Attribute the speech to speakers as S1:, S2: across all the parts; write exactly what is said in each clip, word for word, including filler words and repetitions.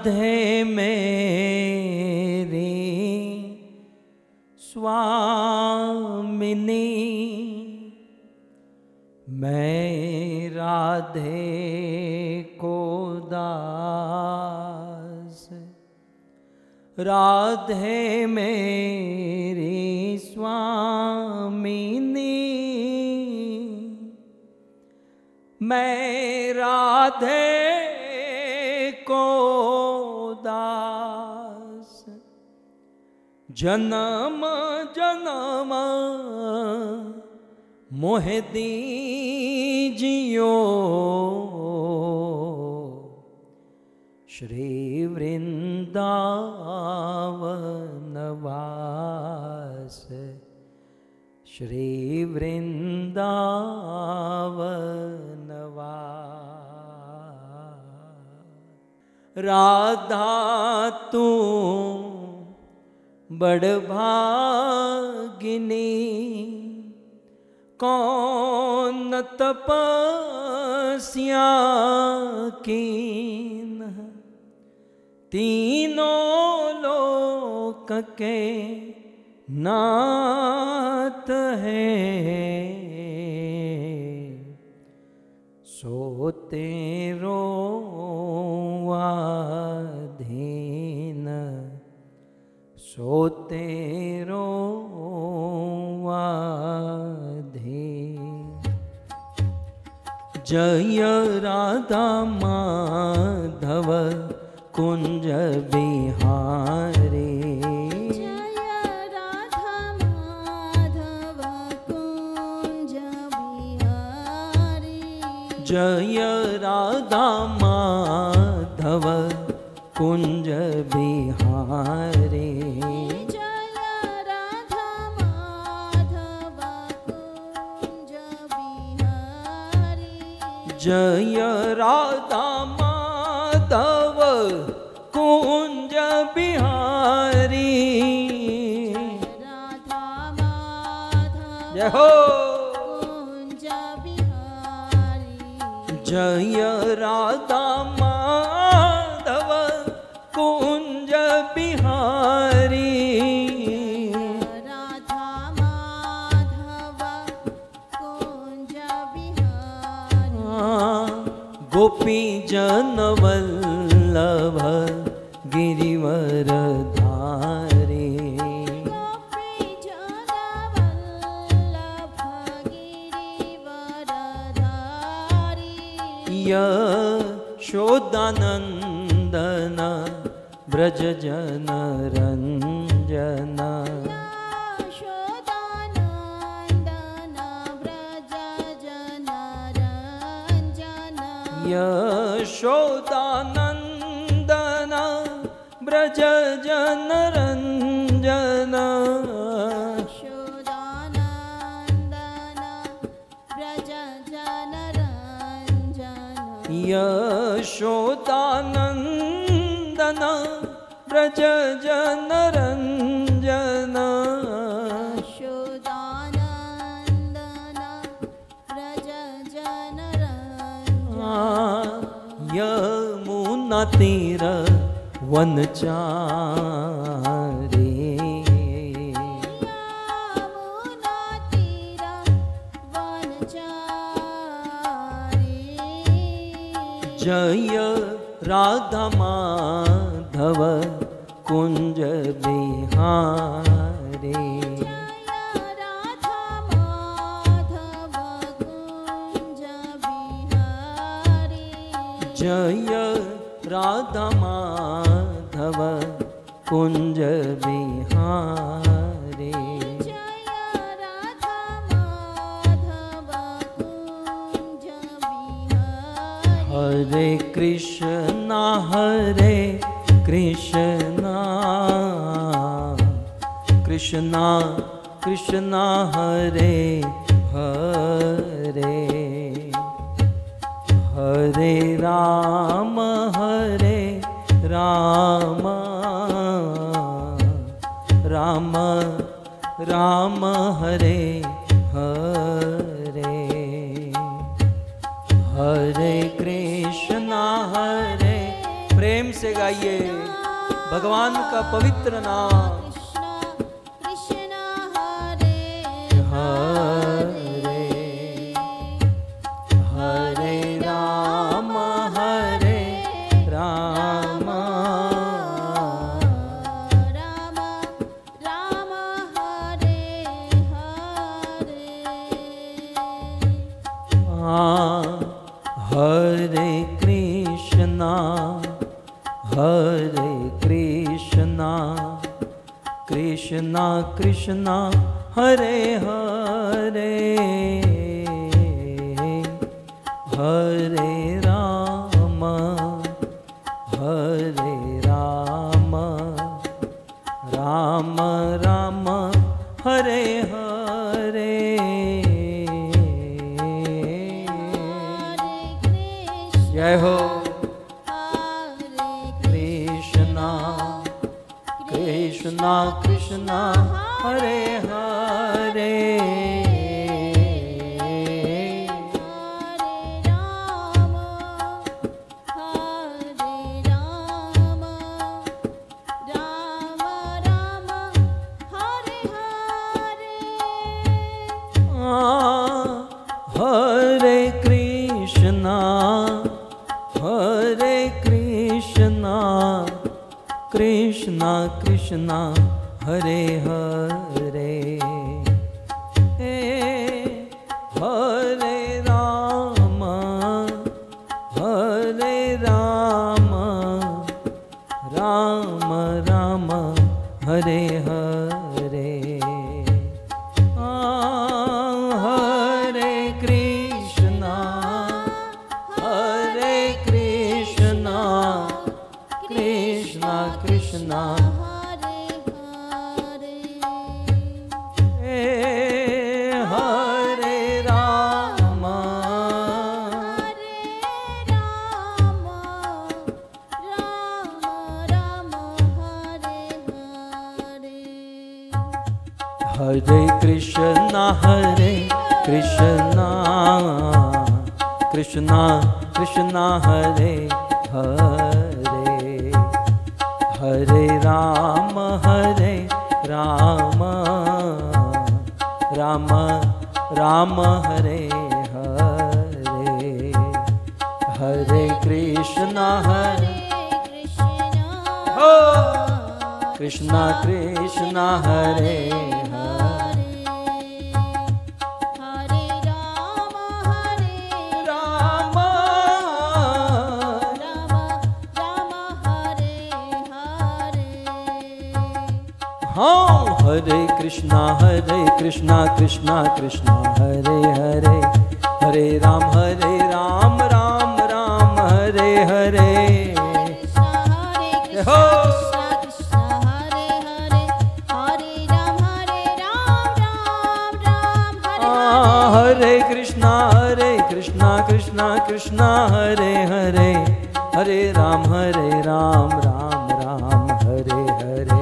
S1: राधे मेरी स्वामिनी, मैं राधे को दास। राधे मेरी स्वामिनी, मैं राधे को दास। जन्म जन्म मोहे दीजियो, श्री वृंदावन वास। श्री वृंदावन वास। राधा तू बड़ भागिनी, कौन तपस्या कीन। तीनों लोक के नाथ है, सो तेरो आधीन। सो तेरो आधीन। जय राधा माधव कुंज बिहारी।
S2: जय राधा माधव कुंज बिहारी।
S1: जय राधा माधव कुंज बिहारी।
S2: जय राधा माधव कुंज बिहारी।
S1: जय राधा माधव कुंज बिहारी।
S2: राधा माधव
S1: जय हो।
S2: कुंज बिहारी।
S1: जय राधा माधव कुंज बिहारी।
S2: राधा माधव कुंज बिहारी।
S1: गोपी जन वल्लभ गिरिवर धारी।
S2: गोपी जन वल्लभ गिरिवर धारी।
S1: यशोदानंदन ब्रज जन रंजन।
S2: यशोदानंदन ब्रज जन रंजन।
S1: यशोदानंदन ब्रज जन रंजन।
S2: यशोदानंदन ब्रज जन रंजन।
S1: यशोदानंदन ब्रज जन रंजन।
S2: यशोदानंदन ब्रज जन रंजन।
S1: यमुना तीर वनचारी।
S2: यमुना तीर वनचारी।
S1: जय राधा माधव कुंज बिहारी।
S2: जय राधा माधव कुंज बिहारी।
S1: जय राधा माधव कुंज बिहारी।
S2: जय राधा माधव कुंज बिहारी।
S1: हरे कृष्णा हरे कृष्णा कृष्णा कृष्णा हरे हरे। हरे राम हरे राम राम राम हरे हरे। हरे कृष्णा हरे प्रेम से गाइए भगवान का पवित्र नाम।
S2: कृष्ण कृष्ण हरे
S1: हरे हरे राम हरे राम
S2: राम राम हरे हरे
S1: हाँ, हरे कृष्णा हरे कृष्णा कृष्णा कृष्णा हरे हरे हरे राम हरे राम राम राम हरे हरे जय हो कृष्णा कृष्णा कृष्णा हरे हरे हरे कृष्णा हरे कृष्णा कृष्णा कृष्णा हरे हरे हरे राम हरे राम राम राम हरे हरे हरे कृष्णा हरे कृष्णा कृष्णा कृष्णा हरे राम हरे कृष्णा हरे कृष्णा कृष्णा कृष्णा हरे हरे हरे राम हरे राम राम राम हरे हरे हरे कृष्णा हरे हो कृष्णा कृष्णा हरे हाँ हरे कृष्णा हरे कृष्णा कृष्णा कृष्णा हरे हरे हरे राम हरे राम राम राम हरे हरे हो हरे कृष्णा हरे कृष्णा कृष्णा कृष्णा हरे हरे हरे राम हरे राम राम राम हरे हरे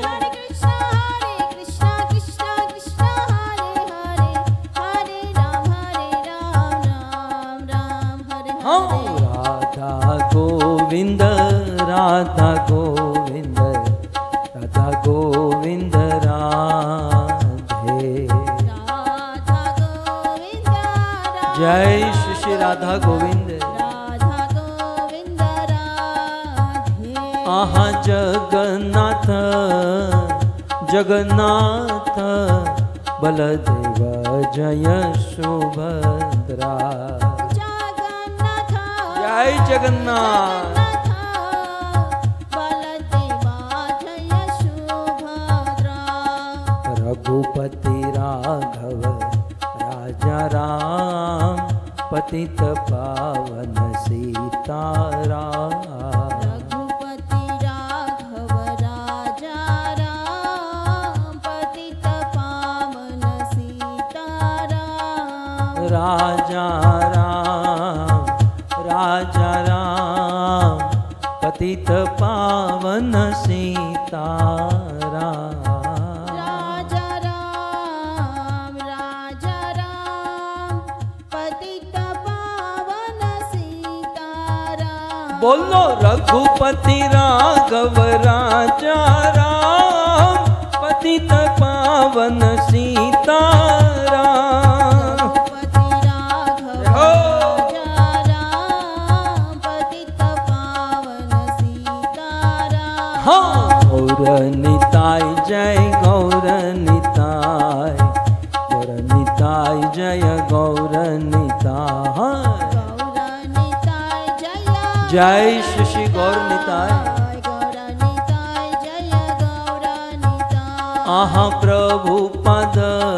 S1: राधा गोविंद राधा गोविंद राधा गोविंद राधे जय श्री श्री राधा गोविंद आहा जगन्नाथ जगन्नाथ बलदेव जय सुभद्रा जय जगन्नाथ रघुपति राघव राजा राम पतित पावन सीताराम
S2: रघुपति राघव राजा राम पतित पावन सीताराम
S1: राजा राम राजा राम पतित पावन सीताराम
S2: राजा राम राजा राम पतित पावन सीताराम
S1: बोलो रघुपति राघव राजा राम पतित पावन सीताराम।
S2: रघुपति राघव राजा राम पतित पावन सीताराम।
S1: हाँ गौर निताय जय गौर निताय, गौर निताय जय गौर निताय, जय श्री श्री गौर निताय। आहा प्रभुपाद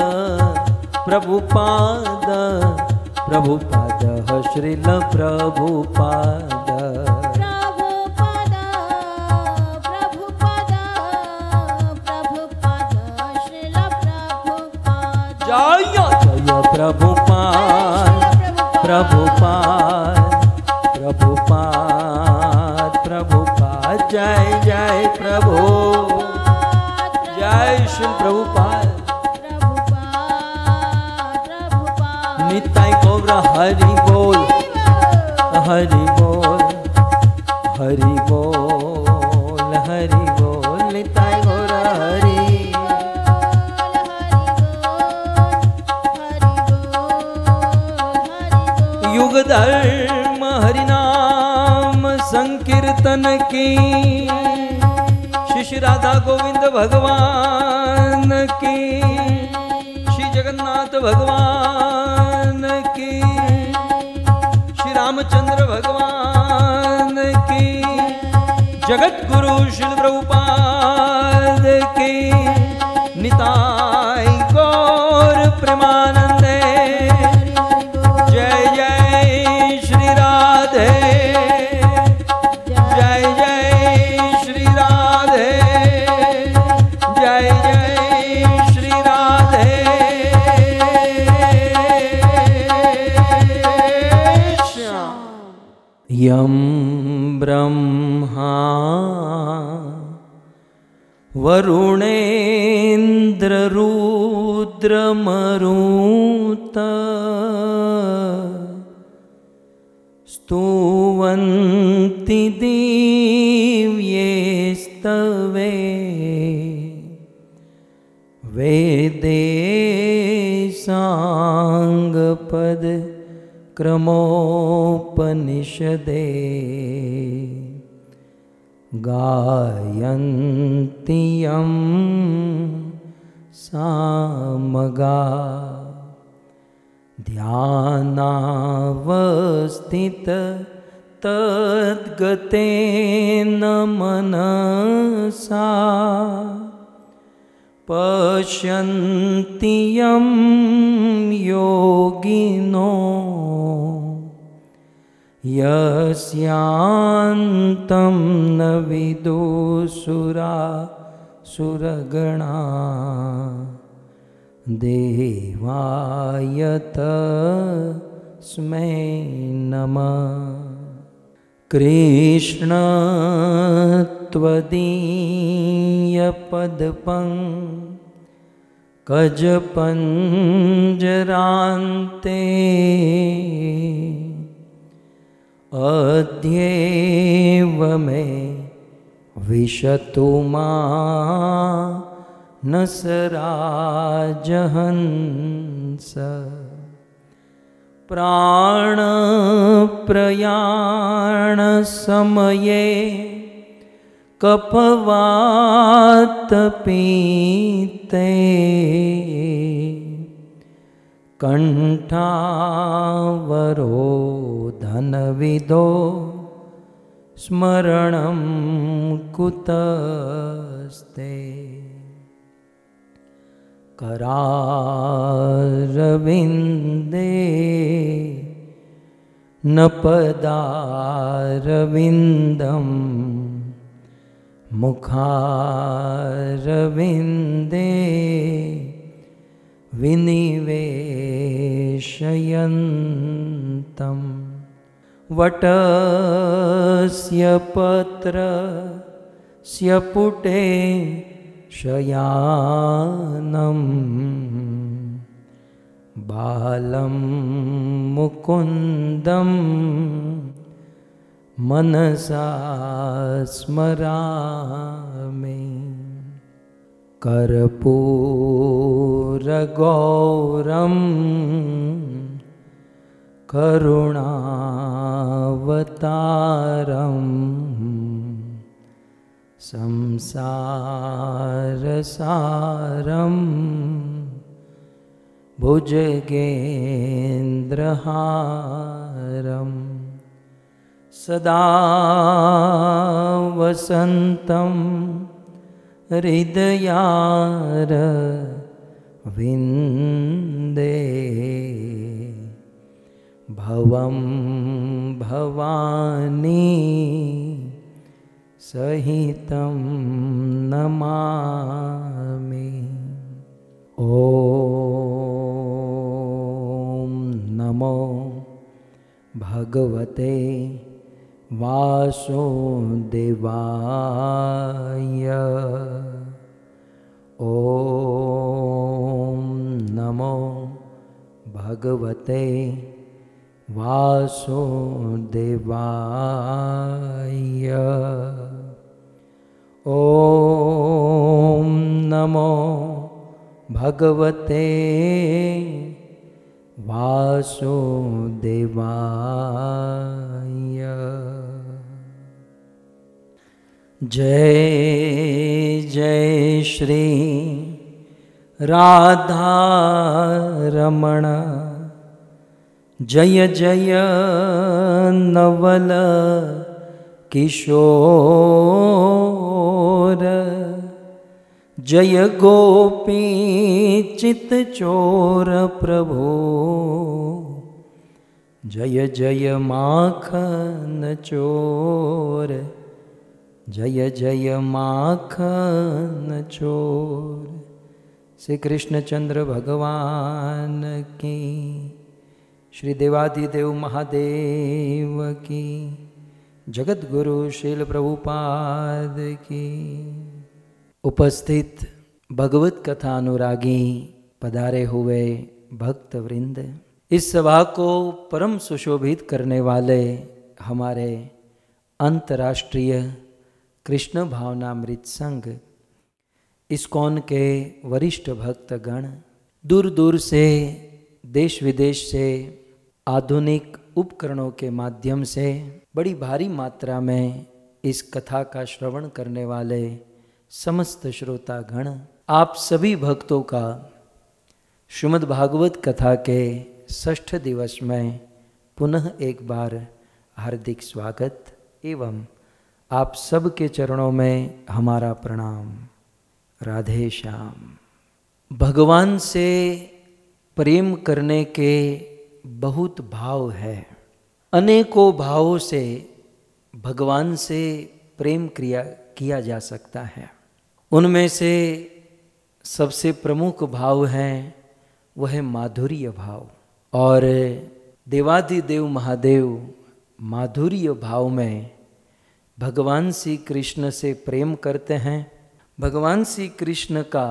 S1: प्रभुपाद प्रभुपाद श्रील प्रभुपाद,
S2: प्रभुपाद प्रभुपाद प्रभुपाद श्रील प्रभुपाद।
S1: जय जय प्रभुपाद प्रभुपाद प्रभुपाद प्रभुपाद जय जय प्रभु, जय श्री प्रभुपाद। निताय गौर हरि बोल हरि बोल हरि बोल हरि बोल, निताय गौर हरि। युग धर्म हरि नाम संकीर्तन की, श्री राधा गोविंद भगवान की, श्री जगन्नाथ भगवान की, श्री रामचंद्र भगवान की, जगत गुरु श्री प्रभुपाद की। निताय गौर प्रेमानंदे, जय जय श्री राधे, जय जय श्री राधे, जय जय श्री राधे श्याम। यम ब्रह्मा वरुणेन्द्र रुद्रमरुत स्तुवन्ति दिव्यैस्तवे, वेदे साङ्गपद क्रमोपनिषदे, गायन्ति यं सामगा, ध्यानावस्थित तद्गतेन मनसा, पश्यन्ति यं योगिनो यस्यान्तं न विदुषुरा सुरगणा, देवाय तस्मै नमः। कृष्ण त्वदीयपदपङ्कजपञ्जरान्ते, अद्यैव मे विशतु मानसराजहंस, प्राणप्रयाणसमये कफवातपीते, कण्ठावरोधनविदो स्मरणं कुतस्ते, करारविन्दे न पदारविन्दं, मुखारविन्दे विनिवेशयन्तम्। वटस्य पत्रस्य पुटे शयानं, बालं मुकुन्दं मनसा स्मरामि कर्पूरगौरं करुणावतारं संसारसारं भुजगेन्द्रहारं सदा वसन्तं हृदयारविन्दे भवं भवानी सहितं नमामि। ॐ नमो भगवते वासुदेवाय। ॐ नमो भगवते वासुदेवाय। ॐ नमो भगवते वासुदेवाय। जय जय श्री राधा रमण, जय जय नवल किशोर, जय गोपी चित चोर प्रभु, जय जय माखन चोर, जय जय माखन चोर। श्री कृष्णचंद्र भगवान की, श्री देवादिदेव महादेव की, जगत गुरु श्रील प्रभुपाद की। उपस्थित भगवत कथा अनुरागी पधारे हुए भक्त वृंद, इस सभा को परम सुशोभित करने वाले हमारे अंतर्राष्ट्रीय कृष्ण भावनामृत संघ इस्कॉन के वरिष्ठ भक्तगण, दूर दूर से देश विदेश से आधुनिक उपकरणों के माध्यम से बड़ी भारी मात्रा में इस कथा का श्रवण करने वाले समस्त श्रोतागण, आप सभी भक्तों का श्रीमद् भागवत कथा के षष्ठ दिवस में पुनः एक बार हार्दिक स्वागत एवं आप सब के चरणों में हमारा प्रणाम। राधे श्याम। भगवान से प्रेम करने के बहुत भाव है। अनेकों भावों से भगवान से प्रेम क्रिया किया जा सकता है। उनमें से सबसे प्रमुख भाव है वह है माधुर्य भाव। और देवादिदेव महादेव माधुर्य भाव में भगवान श्री कृष्ण से प्रेम करते हैं। भगवान श्री कृष्ण का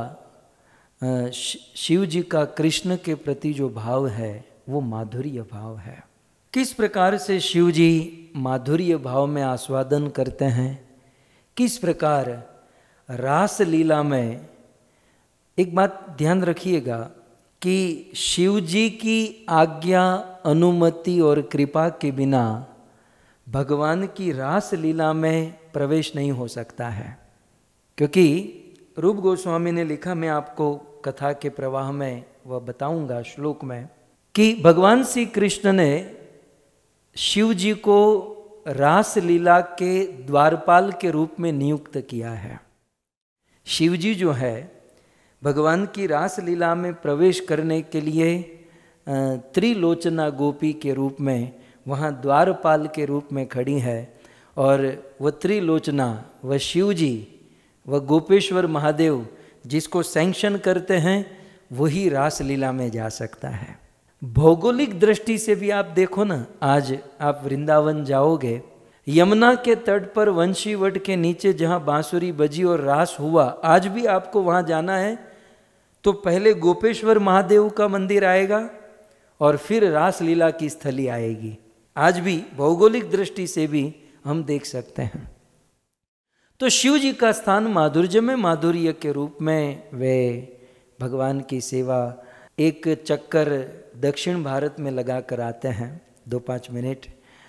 S1: शिव जी का कृष्ण के प्रति जो भाव है वो माधुर्य भाव है। किस प्रकार से शिव जी माधुर्य भाव में आस्वादन करते हैं, किस प्रकार रास लीला में, एक बात ध्यान रखिएगा कि शिव जी की आज्ञा, अनुमति और कृपा के बिना भगवान की रास लीला में प्रवेश नहीं हो सकता है। क्योंकि रूप गोस्वामी ने लिखा, मैं आपको कथा के प्रवाह में वह बताऊंगा श्लोक में, कि भगवान श्री कृष्ण ने शिव जी को रास लीला के द्वारपाल के रूप में नियुक्त किया है। शिव जी जो है भगवान की रास लीला में प्रवेश करने के लिए त्रिलोचना गोपी के रूप में वहाँ द्वारपाल के रूप में खड़ी है। और वह त्रिलोचना, वह शिव जी, वह गोपेश्वर महादेव जिसको सैंक्शन करते हैं वही रास लीला में जा सकता है। भौगोलिक दृष्टि से भी आप देखो ना, आज आप वृंदावन जाओगे, यमुना के तट पर वंशीवट के नीचे जहाँ बांसुरी बजी और रास हुआ, आज भी आपको वहाँ जाना है तो पहले गोपेश्वर महादेव का मंदिर आएगा और फिर रास लीला की स्थली आएगी। आज भी भौगोलिक दृष्टि से भी हम देख सकते हैं। तो शिव जी का स्थान माधुर्य में माधुर्य के रूप में वे भगवान की सेवा एक चक्कर दक्षिण भारत में लगा कर आते हैं, दो पाँच मिनट।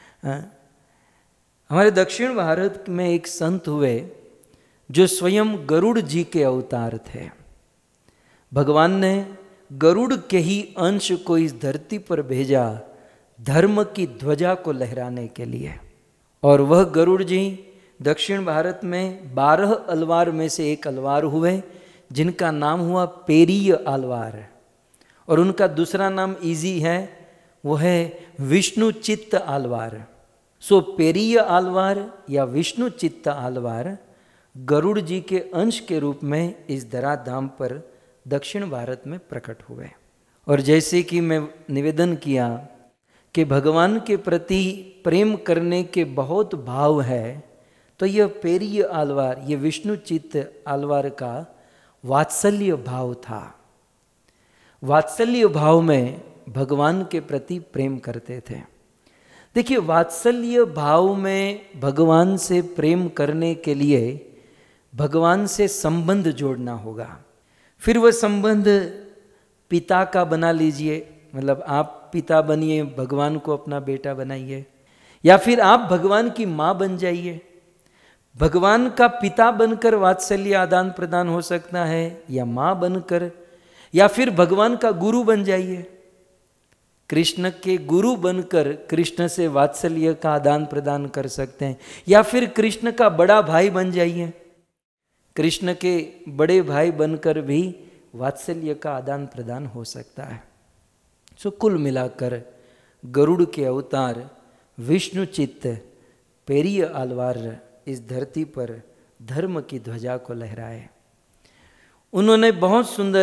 S1: हमारे दक्षिण भारत में एक संत हुए जो स्वयं गरुड़ जी के अवतार थे। भगवान ने गरुड़ के ही अंश को इस धरती पर भेजा धर्म की ध्वजा को लहराने के लिए। और वह गरुड़ जी दक्षिण भारत में बारह अलवार में से एक अलवार हुए जिनका नाम हुआ पेरिय अलवार, और उनका दूसरा नाम इजी है, वो है विष्णु चित्त आलवार। सो पेरिय आलवार या विष्णु चित्त आलवार गरुड़ जी के अंश के रूप में इस धराधाम पर दक्षिण भारत में प्रकट हुए। और जैसे कि मैं निवेदन किया कि भगवान के प्रति प्रेम करने के बहुत भाव है, तो यह पेरिय आलवार, ये विष्णु चित्त आलवार का वात्सल्य भाव था। वात्सल्य भाव में भगवान के प्रति प्रेम करते थे। देखिए, वात्सल्य भाव में भगवान से प्रेम करने के लिए भगवान से संबंध जोड़ना होगा। फिर वह संबंध पिता का बना लीजिए, मतलब आप पिता बनिए, भगवान को अपना बेटा बनाइए, या फिर आप भगवान की माँ बन जाइए। भगवान का पिता बनकर वात्सल्य आदान प्रदान हो सकता है, या माँ बनकर, या फिर भगवान का गुरु बन जाइए। कृष्ण के गुरु बनकर कृष्ण से वात्सल्य का आदान प्रदान कर सकते हैं, या फिर कृष्ण का बड़ा भाई बन जाइए। कृष्ण के बड़े भाई बनकर भी वात्सल्य का आदान प्रदान हो सकता है। सो कुल मिलाकर गरुड़ के अवतार विष्णु चित्त पेरिय आलवार इस धरती पर धर्म की ध्वजा को लहराए। उन्होंने बहुत सुंदर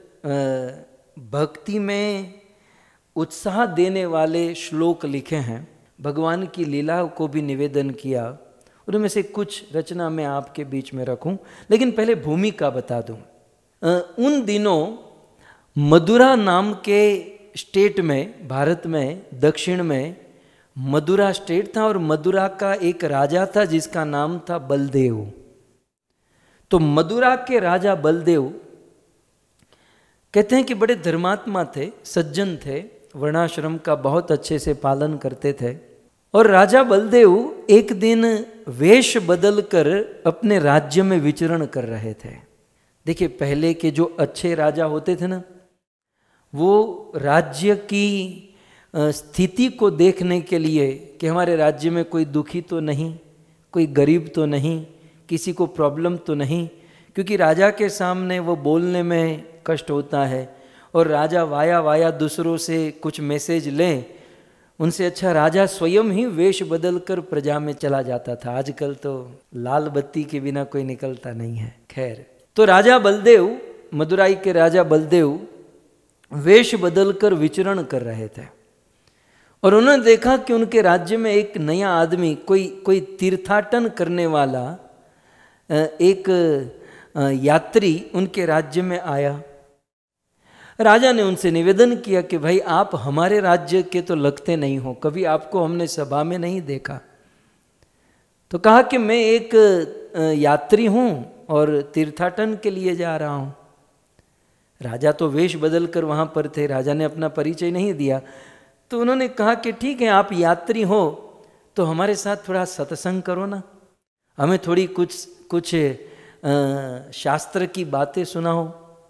S1: भक्ति में उत्साह देने वाले श्लोक लिखे हैं, भगवान की लीला को भी निवेदन किया। उनमें से कुछ रचना मैं आपके बीच में रखूं, लेकिन पहले भूमिका बता दूं। उन दिनों मदुरा नाम के स्टेट में, भारत में दक्षिण में मदुरा स्टेट था, और मदुरा का एक राजा था जिसका नाम था बलदेव। तो मदुरा के राजा बलदेव कहते हैं कि बड़े धर्मात्मा थे, सज्जन थे, वर्णाश्रम का बहुत अच्छे से पालन करते थे। और राजा बलदेव एक दिन वेश बदलकर अपने राज्य में विचरण कर रहे थे। देखिए, पहले के जो अच्छे राजा होते थे ना, वो राज्य की स्थिति को देखने के लिए कि हमारे राज्य में कोई दुखी तो नहीं, कोई गरीब तो नहीं, किसी को प्रॉब्लम तो नहीं, क्योंकि राजा के सामने वो बोलने में कष्ट होता है, और राजा वाया वाया दूसरों से कुछ मैसेज लें, उनसे अच्छा राजा स्वयं ही वेश बदलकर प्रजा में चला जाता था। आजकल तो लाल बत्ती के बिना कोई निकलता नहीं है। खैर, तो राजा बलदेव, मदुराई के राजा बलदेव वेश बदलकर विचरण कर रहे थे, और उन्होंने देखा कि उनके राज्य में एक नया आदमी, कोई कोई तीर्थाटन करने वाला एक यात्री उनके राज्य में आया। राजा ने उनसे निवेदन किया कि भाई, आप हमारे राज्य के तो लगते नहीं हो, कभी आपको हमने सभा में नहीं देखा। तो कहा कि मैं एक यात्री हूँ और तीर्थाटन के लिए जा रहा हूँ। राजा तो वेश बदलकर वहाँ पर थे, राजा ने अपना परिचय नहीं दिया। तो उन्होंने कहा कि ठीक है, आप यात्री हो तो हमारे साथ थोड़ा सत्संग करो ना, हमें थोड़ी कुछ कुछ आ, शास्त्र की बातें सुनाओ।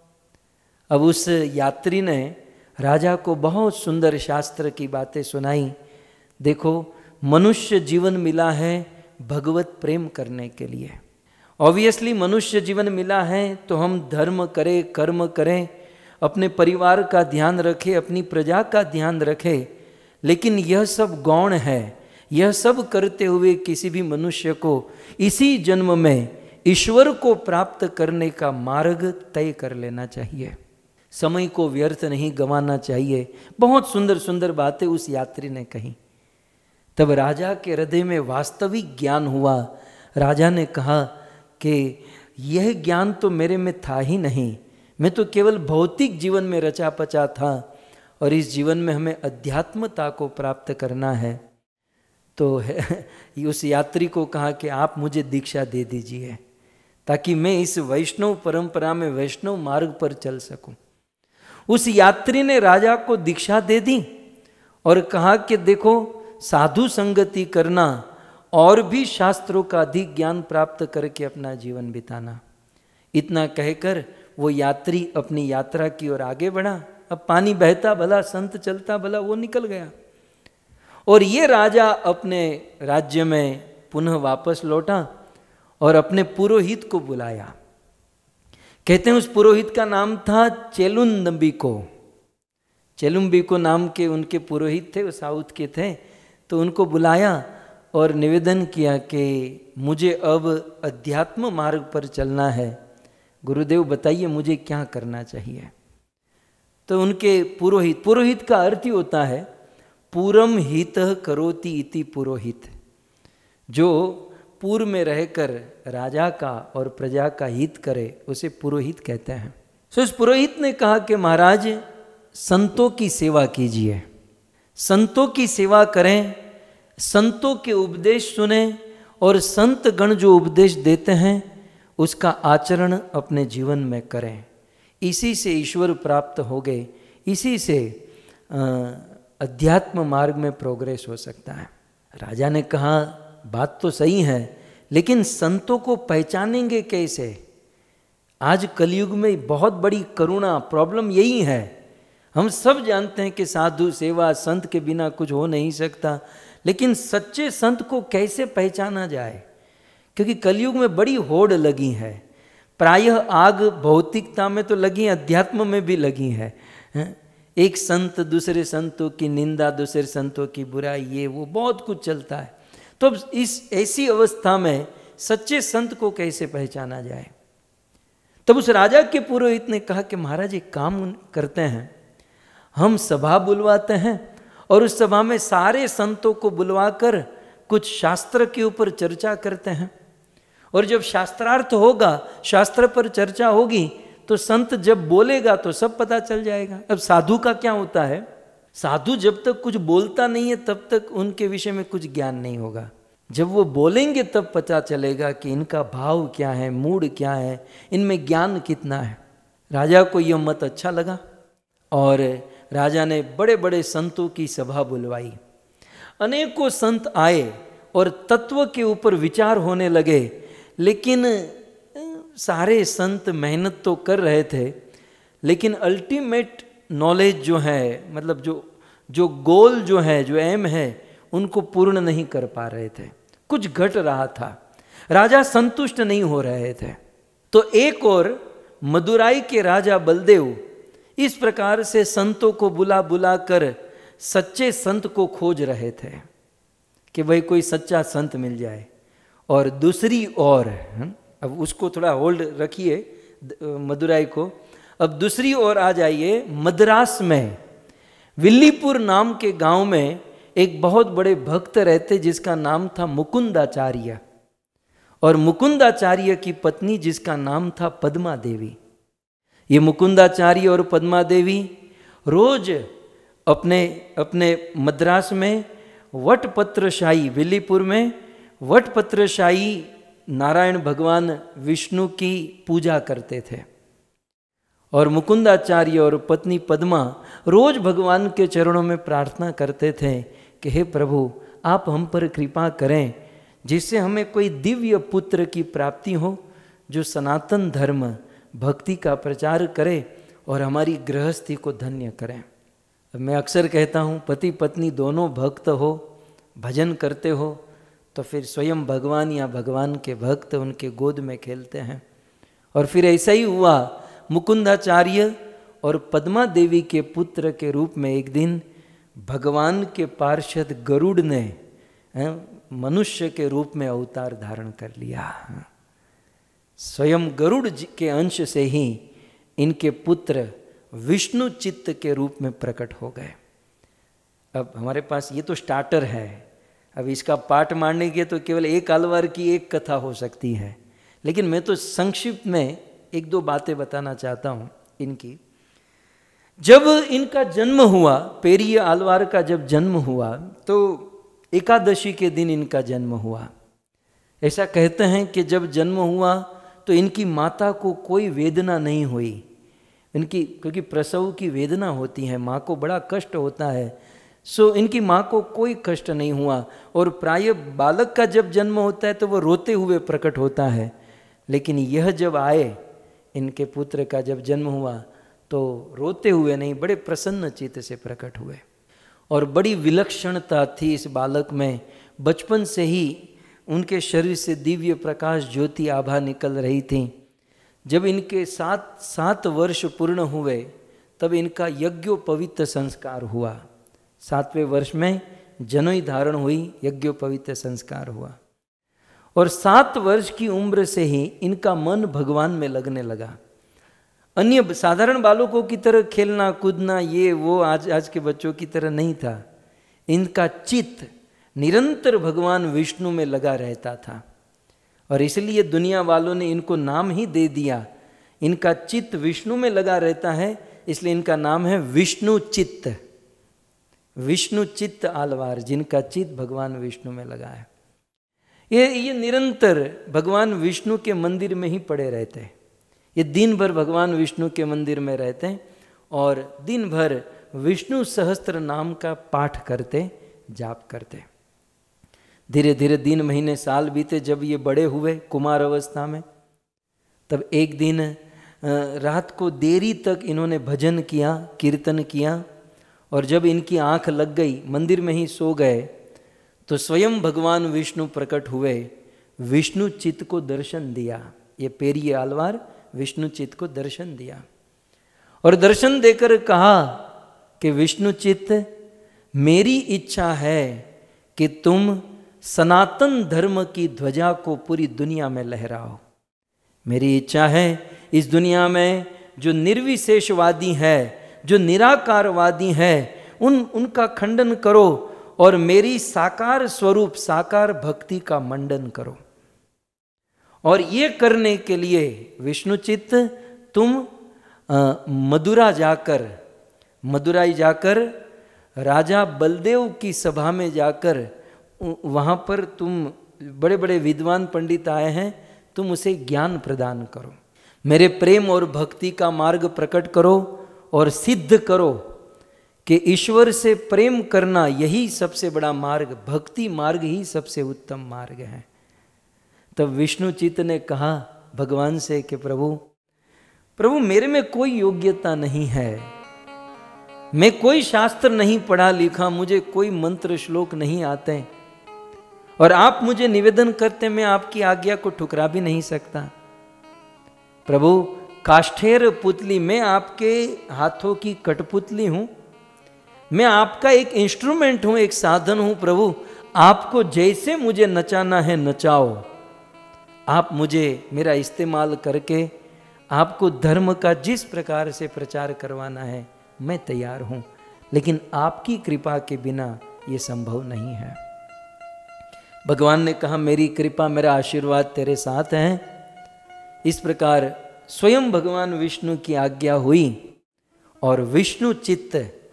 S1: अब उस यात्री ने राजा को बहुत सुंदर शास्त्र की बातें सुनाई। देखो, मनुष्य जीवन मिला है भगवत प्रेम करने के लिए। ऑब्वियसली मनुष्य जीवन मिला है तो हम धर्म करें, कर्म करें, अपने परिवार का ध्यान रखें, अपनी प्रजा का ध्यान रखें, लेकिन यह सब गौण है। यह सब करते हुए किसी भी मनुष्य को इसी जन्म में ईश्वर को प्राप्त करने का मार्ग तय कर लेना चाहिए। समय को व्यर्थ नहीं गंवाना चाहिए। बहुत सुंदर सुंदर बातें उस यात्री ने कही। तब राजा के हृदय में वास्तविक ज्ञान हुआ। राजा ने कहा कि यह ज्ञान तो मेरे में था ही नहीं, मैं तो केवल भौतिक जीवन में रचा पचा था, और इस जीवन में हमें अध्यात्मता को प्राप्त करना है। तो है, उस यात्री को कहा कि आप मुझे दीक्षा दे दीजिए ताकि मैं इस वैष्णव परंपरा में वैष्णव मार्ग पर चल सकूं। उस यात्री ने राजा को दीक्षा दे दी और कहा कि देखो, साधु संगति करना और भी शास्त्रों का अधिक ज्ञान प्राप्त करके अपना जीवन बिताना। इतना कहकर वो यात्री अपनी यात्रा की ओर आगे बढ़ा। अब पानी बहता भला, संत चलता भला, वो निकल गया। और ये राजा अपने राज्य में पुनः वापस लौटा और अपने पुरोहित को बुलाया। कहते हैं उस पुरोहित का नाम था चेलुम्बिको। चेलुम्बिको नाम के उनके पुरोहित थे, वो साउथ के थे। तो उनको बुलाया और निवेदन किया कि मुझे अब अध्यात्म मार्ग पर चलना है, गुरुदेव बताइए मुझे क्या करना चाहिए। तो उनके पुरोहित, पुरोहित का अर्थ ही होता है पूरम हित करोति इति पुरोहित, जो पूर्व में रहकर राजा का और प्रजा का हित करे उसे पुरोहित कहते हैं। तो इस पुरोहित ने कहा कि महाराज संतों की सेवा कीजिए, संतों की सेवा करें, संतों के उपदेश सुने और संत गण जो उपदेश देते हैं उसका आचरण अपने जीवन में करें। इसी से ईश्वर प्राप्त हो गए, इसी से अध्यात्म मार्ग में प्रोग्रेस हो सकता है। राजा ने कहा बात तो सही है, लेकिन संतों को पहचानेंगे कैसे? आज कलयुग में बहुत बड़ी करुणा प्रॉब्लम यही है। हम सब जानते हैं कि साधु सेवा संत के बिना कुछ हो नहीं सकता, लेकिन सच्चे संत को कैसे पहचाना जाए? क्योंकि कलयुग में बड़ी होड़ लगी है। प्रायः आग भौतिकता में तो लगी, अध्यात्म में भी लगी है। एक संत दूसरे संतों की निंदा, दूसरे संतों की बुराई, ये वो बहुत कुछ चलता है। तो इस ऐसी अवस्था में सच्चे संत को कैसे पहचाना जाए? तब उस राजा के पुरोहित ने कहा कि महाराज एक काम करते हैं, हम सभा बुलवाते हैं और उस सभा में सारे संतों को बुलवाकर कुछ शास्त्र के ऊपर चर्चा करते हैं, और जब शास्त्रार्थ होगा, शास्त्र पर चर्चा होगी, तो संत जब बोलेगा तो सब पता चल जाएगा। अब साधु का क्या होता है, साधु जब तक कुछ बोलता नहीं है तब तक उनके विषय में कुछ ज्ञान नहीं होगा। जब वो बोलेंगे तब पता चलेगा कि इनका भाव क्या है, मूड क्या है, इनमें ज्ञान कितना है। राजा को यह मत अच्छा लगा और राजा ने बड़े बड़े संतों की सभा बुलवाई। अनेकों संत आए और तत्व के ऊपर विचार होने लगे, लेकिन सारे संत मेहनत तो कर रहे थे, लेकिन अल्टीमेट नॉलेज जो है, मतलब जो जो गोल जो है, जो एम है, उनको पूर्ण नहीं कर पा रहे थे। कुछ घट रहा था, राजा संतुष्ट नहीं हो रहे थे। तो एक और मदुराई के राजा बलदेव इस प्रकार से संतों को बुला बुला कर सच्चे संत को खोज रहे थे कि भाई कोई सच्चा संत मिल जाए। और दूसरी ओर, अब उसको थोड़ा होल्ड रखिए मदुराई को, अब दूसरी ओर आ जाइए। मद्रास में विल्लीपुर नाम के गांव में एक बहुत बड़े भक्त रहते जिसका नाम था मुकुंदाचार्य, और मुकुंदाचार्य की पत्नी जिसका नाम था पद्मा देवी। ये मुकुंदाचार्य और पद्मा देवी रोज अपने अपने मद्रास में वटपत्रशाही, विल्लीपुर में वटपत्रशाही नारायण भगवान विष्णु की पूजा करते थे। और मुकुंदाचार्य और पत्नी पद्मा रोज भगवान के चरणों में प्रार्थना करते थे कि हे प्रभु, आप हम पर कृपा करें, जिससे हमें कोई दिव्य पुत्र की प्राप्ति हो, जो सनातन धर्म भक्ति का प्रचार करे और हमारी गृहस्थी को धन्य करें। मैं अक्सर कहता हूँ, पति पत्नी दोनों भक्त हो, भजन करते हो, तो फिर स्वयं भगवान या भगवान के भक्त उनके गोद में खेलते हैं। और फिर ऐसा ही हुआ, मुकुंदाचार्य और पद्मा देवी के पुत्र के रूप में एक दिन भगवान के पार्षद गरुड़ ने मनुष्य के रूप में अवतार धारण कर लिया। स्वयं गरुड़ के अंश से ही इनके पुत्र विष्णु चित्त के रूप में प्रकट हो गए। अब हमारे पास ये तो स्टार्टर है, अब इसका पाठ मारने के तो केवल एक आलवार की एक कथा हो सकती है, लेकिन मैं तो संक्षिप्त में एक दो बातें बताना चाहता हूँ इनकी। जब इनका जन्म हुआ, पेरिय आलवार का जब जन्म हुआ, तो एकादशी के दिन इनका जन्म हुआ। ऐसा कहते हैं कि जब जन्म हुआ तो इनकी माता को कोई वेदना नहीं हुई, इनकी क्योंकि प्रसव की वेदना होती है, माँ को बड़ा कष्ट होता है, सो इनकी माँ को कोई कष्ट नहीं हुआ। और प्राय बालक का जब जन्म होता है तो वो रोते हुए प्रकट होता है, लेकिन यह जब आए, इनके पुत्र का जब जन्म हुआ तो रोते हुए नहीं, बड़े प्रसन्न चित्त से प्रकट हुए। और बड़ी विलक्षणता थी इस बालक में, बचपन से ही उनके शरीर से दिव्य प्रकाश ज्योति आभा निकल रही थी। जब इनके सात सात वर्ष पूर्ण हुए तब इनका यज्ञोपवीत संस्कार हुआ। सातवें वर्ष में जनोई धारण हुई, यज्ञोपवीत संस्कार हुआ। और सात वर्ष की उम्र से ही इनका मन भगवान में लगने लगा। अन्य साधारण बालकों की तरह खेलना कूदना ये वो आज आज के बच्चों की तरह नहीं था। इनका चित्त निरंतर भगवान विष्णु में लगा रहता था, और इसलिए दुनिया वालों ने इनको नाम ही दे दिया। इनका चित्त विष्णु में लगा रहता है, इसलिए इनका नाम है विष्णु चित्त। विष्णु चित्त आलवार, जिनका चित्त भगवान विष्णु में लगा है। ये ये निरंतर भगवान विष्णु के मंदिर में ही पड़े रहते हैं। ये दिन भर भगवान विष्णु के मंदिर में रहते हैं और दिन भर विष्णु सहस्त्र नाम का पाठ करते, जाप करते। धीरे धीरे दिन महीने साल बीते। जब ये बड़े हुए कुमार अवस्था में, तब एक दिन रात को देरी तक इन्होंने भजन किया, कीर्तन किया, और जब इनकी आंख लग गई, मंदिर में ही सो गए, तो स्वयं भगवान विष्णु प्रकट हुए, विष्णु चित्त को दर्शन दिया। ये पेरिये आलवार विष्णु चित्त को दर्शन दिया और दर्शन देकर कहा कि विष्णु चित्त, मेरी इच्छा है कि तुम सनातन धर्म की ध्वजा को पूरी दुनिया में लहराओ। मेरी इच्छा है इस दुनिया में जो निर्विशेषवादी है, जो निराकारवादी है, उन उनका खंडन करो और मेरी साकार स्वरूप, साकार भक्ति का मंडन करो। और ये करने के लिए विष्णुचित्त तुम आ, मदुरा जाकर, मदुराई जाकर राजा बलदेव की सभा में जाकर, वहाँ पर तुम, बड़े बड़े विद्वान पंडित आए हैं, तुम उसे ज्ञान प्रदान करो, मेरे प्रेम और भक्ति का मार्ग प्रकट करो और सिद्ध करो कि ईश्वर से प्रेम करना यही सबसे बड़ा मार्ग, भक्ति मार्ग ही सबसे उत्तम मार्ग है। तब विष्णु चित्त ने कहा भगवान से कि प्रभु प्रभु मेरे में कोई योग्यता नहीं है, मैं कोई शास्त्र नहीं पढ़ा लिखा, मुझे कोई मंत्र श्लोक नहीं आते, और आप मुझे निवेदन करते मैं आपकी आज्ञा को ठुकरा भी नहीं सकता। प्रभु काष्ठेर पुतली, मैं आपके हाथों की कठपुतली हूं, मैं आपका एक इंस्ट्रूमेंट हूं, एक साधन हूं। प्रभु आपको जैसे मुझे नचाना है नचाओ, आप मुझे मेरा इस्तेमाल करके आपको धर्म का जिस प्रकार से प्रचार करवाना है मैं तैयार हूं, लेकिन आपकी कृपा के बिना ये संभव नहीं है। भगवान ने कहा मेरी कृपा, मेरा आशीर्वाद तेरे साथ है। इस प्रकार स्वयं भगवान विष्णु की आज्ञा हुई और विष्णु चित्त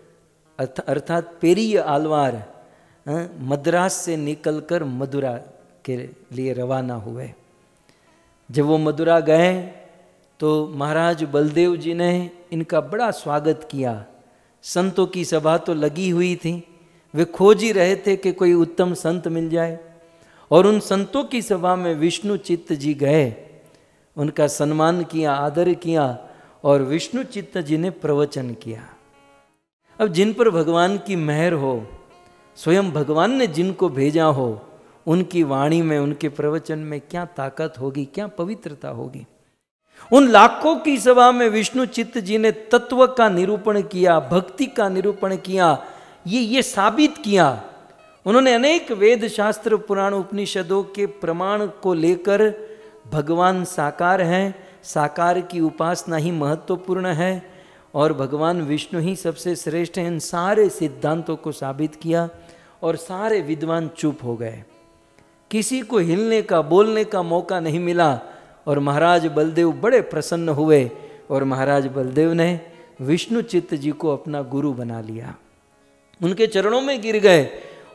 S1: अर्थात पेरिये आलवार मद्रास से निकलकर मदुरा के लिए रवाना हुए। जब वो मदुरा गए तो महाराज बलदेव जी ने इनका बड़ा स्वागत किया। संतों की सभा तो लगी हुई थी, वे खोज ही रहे थे कि कोई उत्तम संत मिल जाए, और उन संतों की सभा में विष्णु चित्त जी गए, उनका सम्मान किया, आदर किया, और विष्णु चित्त जी ने प्रवचन किया। अब जिन पर भगवान की मेहर हो, स्वयं भगवान ने जिनको भेजा हो, उनकी वाणी में, उनके प्रवचन में क्या ताकत होगी, क्या पवित्रता होगी। उन लाखों की सभा में विष्णु चित्त जी ने तत्व का निरूपण किया, भक्ति का निरूपण किया, ये ये साबित किया। उन्होंने अनेक वेद शास्त्र पुराण उपनिषदों के प्रमाण को लेकर भगवान साकार हैं, साकार की उपासना ही महत्वपूर्ण है और भगवान विष्णु ही सबसे श्रेष्ठ हैं, इन सारे सिद्धांतों को साबित किया। और सारे विद्वान चुप हो गए, किसी को हिलने का, बोलने का मौका नहीं मिला। और महाराज बलदेव बड़े प्रसन्न हुए और महाराज बलदेव ने विष्णु चित्त जी को अपना गुरु बना लिया, उनके चरणों में गिर गए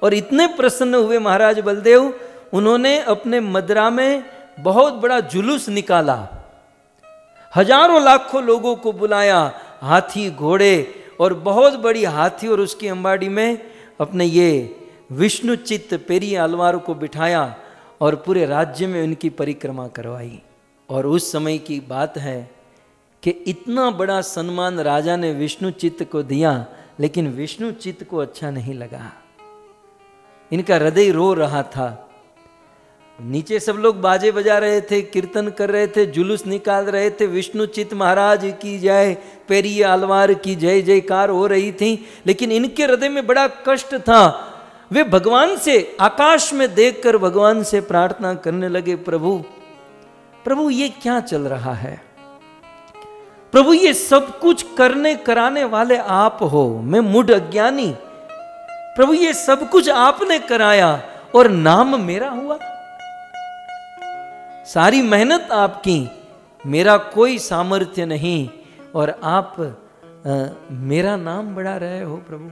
S1: और इतने प्रसन्न हुए महाराज बलदेव, उन्होंने अपने मदरा में बहुत बड़ा जुलूस निकाला, हजारों लाखों लोगों को बुलाया, हाथी घोड़े और बहुत बड़ी हाथी और उसकी अंबाड़ी में अपने ये विष्णु चित्त पेरी आलवार को बिठाया और पूरे राज्य में उनकी परिक्रमा करवाई। और उस समय की बात है कि इतना बड़ा सम्मान राजा ने विष्णु चित्त को दिया, लेकिन विष्णु चित्त को अच्छा नहीं लगा। इनका हृदय रो रहा था। नीचे सब लोग बाजे बजा रहे थे, कीर्तन कर रहे थे, जुलूस निकाल रहे थे, विष्णु चित्त महाराज की जय, पेरी आलवार की जय जयकार हो रही थी, लेकिन इनके हृदय में बड़ा कष्ट था। वे भगवान से आकाश में देखकर भगवान से प्रार्थना करने लगे, प्रभु प्रभु ये क्या चल रहा है? प्रभु ये सब कुछ करने कराने वाले आप हो, मैं मूढ़ अज्ञानी। प्रभु ये सब कुछ आपने कराया और नाम मेरा हुआ। सारी मेहनत आपकी, मेरा कोई सामर्थ्य नहीं, और आप आ, मेरा नाम बढ़ा रहे हो प्रभु।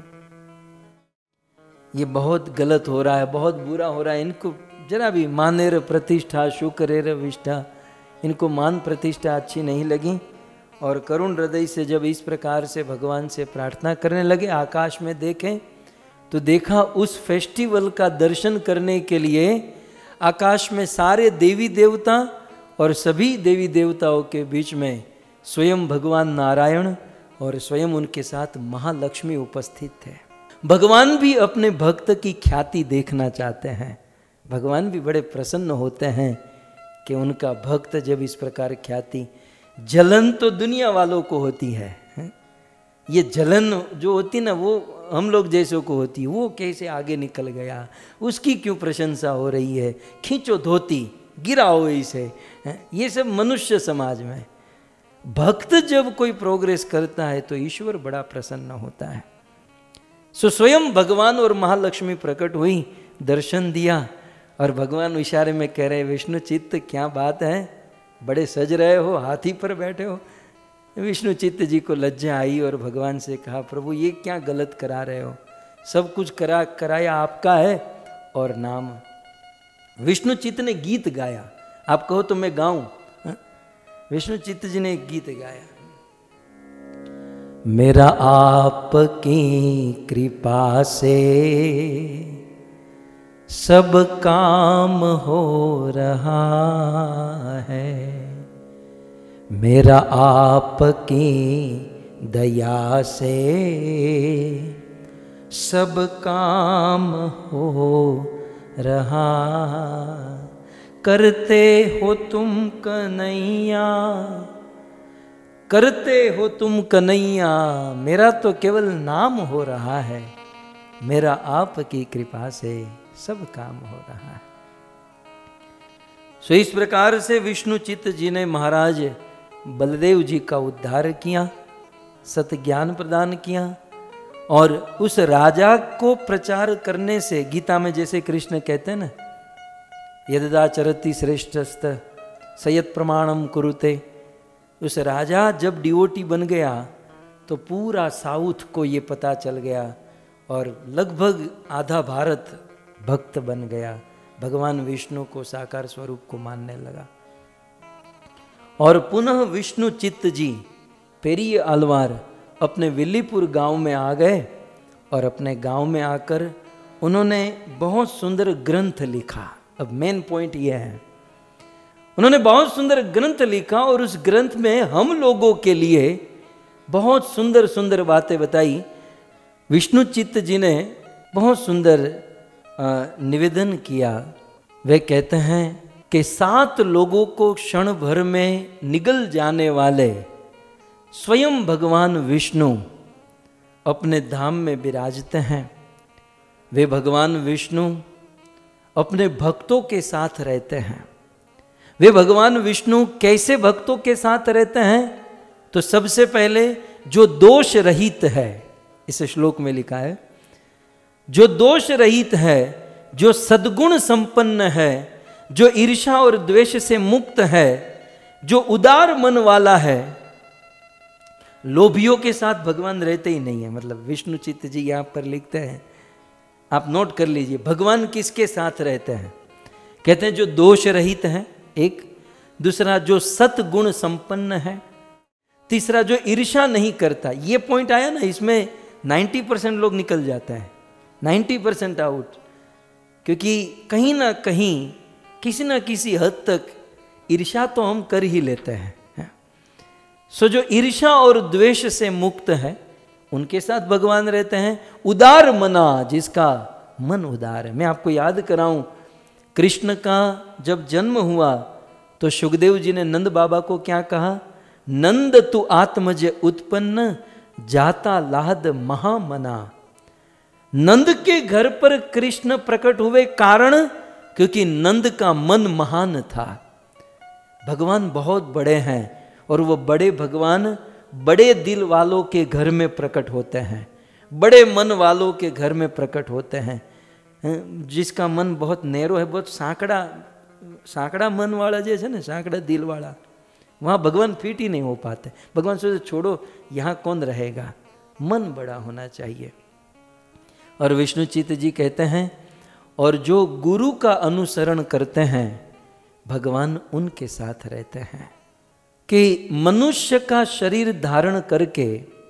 S1: ये बहुत गलत हो रहा है, बहुत बुरा हो रहा है। इनको जरा भी मानेर प्रतिष्ठा शुक्रेर विष्ठा, इनको मान प्रतिष्ठा अच्छी नहीं लगी। और करुण हृदय से जब इस प्रकार से भगवान से प्रार्थना करने लगे, आकाश में देखें तो देखा उस फेस्टिवल का दर्शन करने के लिए आकाश में सारे देवी देवता और सभी देवी देवताओं के बीच में स्वयं भगवान नारायण और स्वयं उनके साथ महालक्ष्मी उपस्थित थे। भगवान भी अपने भक्त की ख्याति देखना चाहते हैं। भगवान भी बड़े प्रसन्न होते हैं कि उनका भक्त जब इस प्रकार ख्याति, जलन तो दुनिया वालों को होती है, ये जलन जो होती ना वो हम लोग जैसों को होती, वो कैसे आगे निकल गया, उसकी क्यों प्रशंसा हो रही है, खींचो धोती, गिराओ इसे, ये सब मनुष्य समाज में। भक्त जब कोई प्रोग्रेस करता है तो ईश्वर बड़ा प्रसन्न होता है। सो स्वयं भगवान और महालक्ष्मी प्रकट हुई, दर्शन दिया, और भगवान इशारे में कह रहे, विष्णु चित्त क्या बात है, बड़े सज रहे हो, हाथी पर बैठे हो। विष्णु चित्त जी को लज्जा आई और भगवान से कहा, प्रभु ये क्या गलत करा रहे हो, सब कुछ करा कराया आपका है और नाम। विष्णु चित्त ने गीत गाया, आप कहो तो मैं गाऊं। विष्णु चित्त जी ने एक गीत गाया, मेरा आपकी कृपा से सब काम हो रहा है, मेरा आपकी दया से सब काम हो रहा, करते हो तुम कन्हैया, करते हो तुम कन्हैया, मेरा तो केवल नाम हो रहा है, मेरा आपकी कृपा से सब काम हो रहा है। सो इस प्रकार से विष्णु चित्त जी ने महाराज बलदेव जी का उद्धार किया, सत ज्ञान प्रदान किया, और उस राजा को प्रचार करने से, गीता में जैसे कृष्ण कहते हैं ना, यदाचरति श्रेष्ठस्त सयत प्रमाणम कुरुते, उस राजा जब डिवोटी बन गया तो पूरा साउथ को ये पता चल गया और लगभग आधा भारत भक्त बन गया, भगवान विष्णु को साकार स्वरूप को मानने लगा। और पुनः विष्णु चित्त जी पेरी आलवार अपने विल्लीपुर गांव में आ गए और अपने गांव में आकर उन्होंने बहुत सुंदर ग्रंथ लिखा। अब मेन पॉइंट यह है, उन्होंने बहुत सुंदर ग्रंथ लिखा और उस ग्रंथ में हम लोगों के लिए बहुत सुंदर सुंदर बातें बताई। विष्णु चित्त जी ने बहुत सुंदर निवेदन किया। वे कहते हैं कि सात लोगों को क्षण भर में निगल जाने वाले स्वयं भगवान विष्णु अपने धाम में विराजते हैं। वे भगवान विष्णु अपने भक्तों के साथ रहते हैं। वे भगवान विष्णु कैसे भक्तों के साथ रहते हैं? तो सबसे पहले जो दोष रहित है, इस श्लोक में लिखा है, जो दोष रहित है, जो सद्गुण संपन्न है, जो ईर्ष्या और द्वेष से मुक्त है, जो उदार मन वाला है। लोभियों के साथ भगवान रहते ही नहीं है। मतलब विष्णु चित्त जी यहां पर लिखते हैं आप नोट कर लीजिए, भगवान किसके साथ रहते हैं? कहते हैं जो दोष रहित है, एक, दूसरा जो सतगुण संपन्न है, तीसरा जो ईर्ष्या नहीं करता। ये पॉइंट आया ना, इसमें नब्बे परसेंट लोग निकल जाता है, नब्बे परसेंट आउट, क्योंकि कहीं ना कहीं किसी ना किसी हद तक ईर्ष्या तो हम कर ही लेते हैं। सो जो ईर्ष्या और द्वेष से मुक्त है उनके साथ भगवान रहते हैं। उदार मना, जिसका मन उदार है। मैं आपको याद कराऊं, कृष्ण का जब जन्म हुआ तो सुखदेव जी ने नंद बाबा को क्या कहा? नंद तु आत्मज उत्पन्न जाता लाद महामना। नंद के घर पर कृष्ण प्रकट हुए, कारण क्योंकि नंद का मन महान था। भगवान बहुत बड़े हैं और वो बड़े भगवान बड़े दिल वालों के घर में प्रकट होते हैं, बड़े मन वालों के घर में प्रकट होते हैं। जिसका मन बहुत नैरो है, बहुत सांकड़ा सांकड़ा मन वाला जैसे ना, सांकड़ा दिल वाला, वहाँ भगवान फिट ही नहीं हो पाते। भगवान सोचे छोड़ो, यहाँ कौन रहेगा, मन बड़ा होना चाहिए। और विष्णु चित्त जी कहते हैं, और जो गुरु का अनुसरण करते हैं भगवान उनके साथ रहते हैं। कि मनुष्य का शरीर धारण करके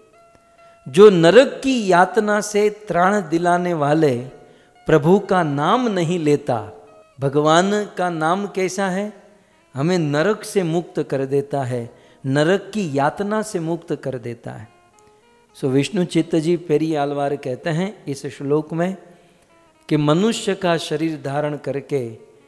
S1: जो नरक की यातना से त्राण दिलाने वाले प्रभु का नाम नहीं लेता, भगवान का नाम कैसा है? हमें नरक से मुक्त कर देता है, नरक की यातना से मुक्त कर देता है। सो विष्णु चित्त जी पेरी आलवार कहते हैं इस श्लोक में कि मनुष्य का शरीर धारण करके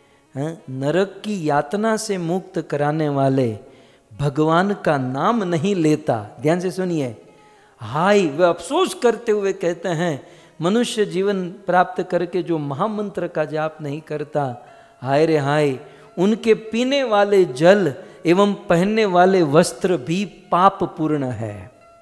S1: नरक की यातना से मुक्त कराने वाले भगवान का नाम नहीं लेता। ध्यान से सुनिए, हाय, वे अफसोस करते हुए कहते हैं, मनुष्य जीवन प्राप्त करके जो महामंत्र का जाप नहीं करता, हाय रे हाय, उनके पीने वाले जल एवं पहनने वाले वस्त्र भी पाप पूर्ण है।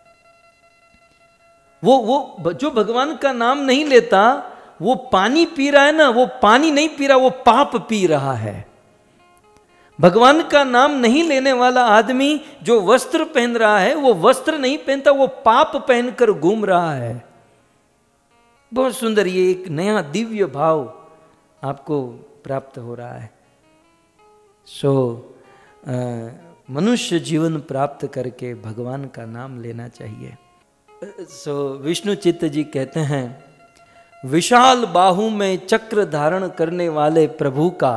S1: वो वो जो भगवान का नाम नहीं लेता, वो पानी पी रहा है ना, वो पानी नहीं पी रहा, वो पाप पी रहा है। भगवान का नाम नहीं लेने वाला आदमी जो वस्त्र पहन रहा है, वो वस्त्र नहीं पहनता, वो पाप पहनकर घूम रहा है। बहुत सुंदर, ये एक नया दिव्य भाव आपको प्राप्त हो रहा है। सो मनुष्य जीवन प्राप्त करके भगवान का नाम लेना चाहिए। सो विष्णु चित्त जी कहते हैं, विशाल बाहु में चक्र धारण करने वाले प्रभु का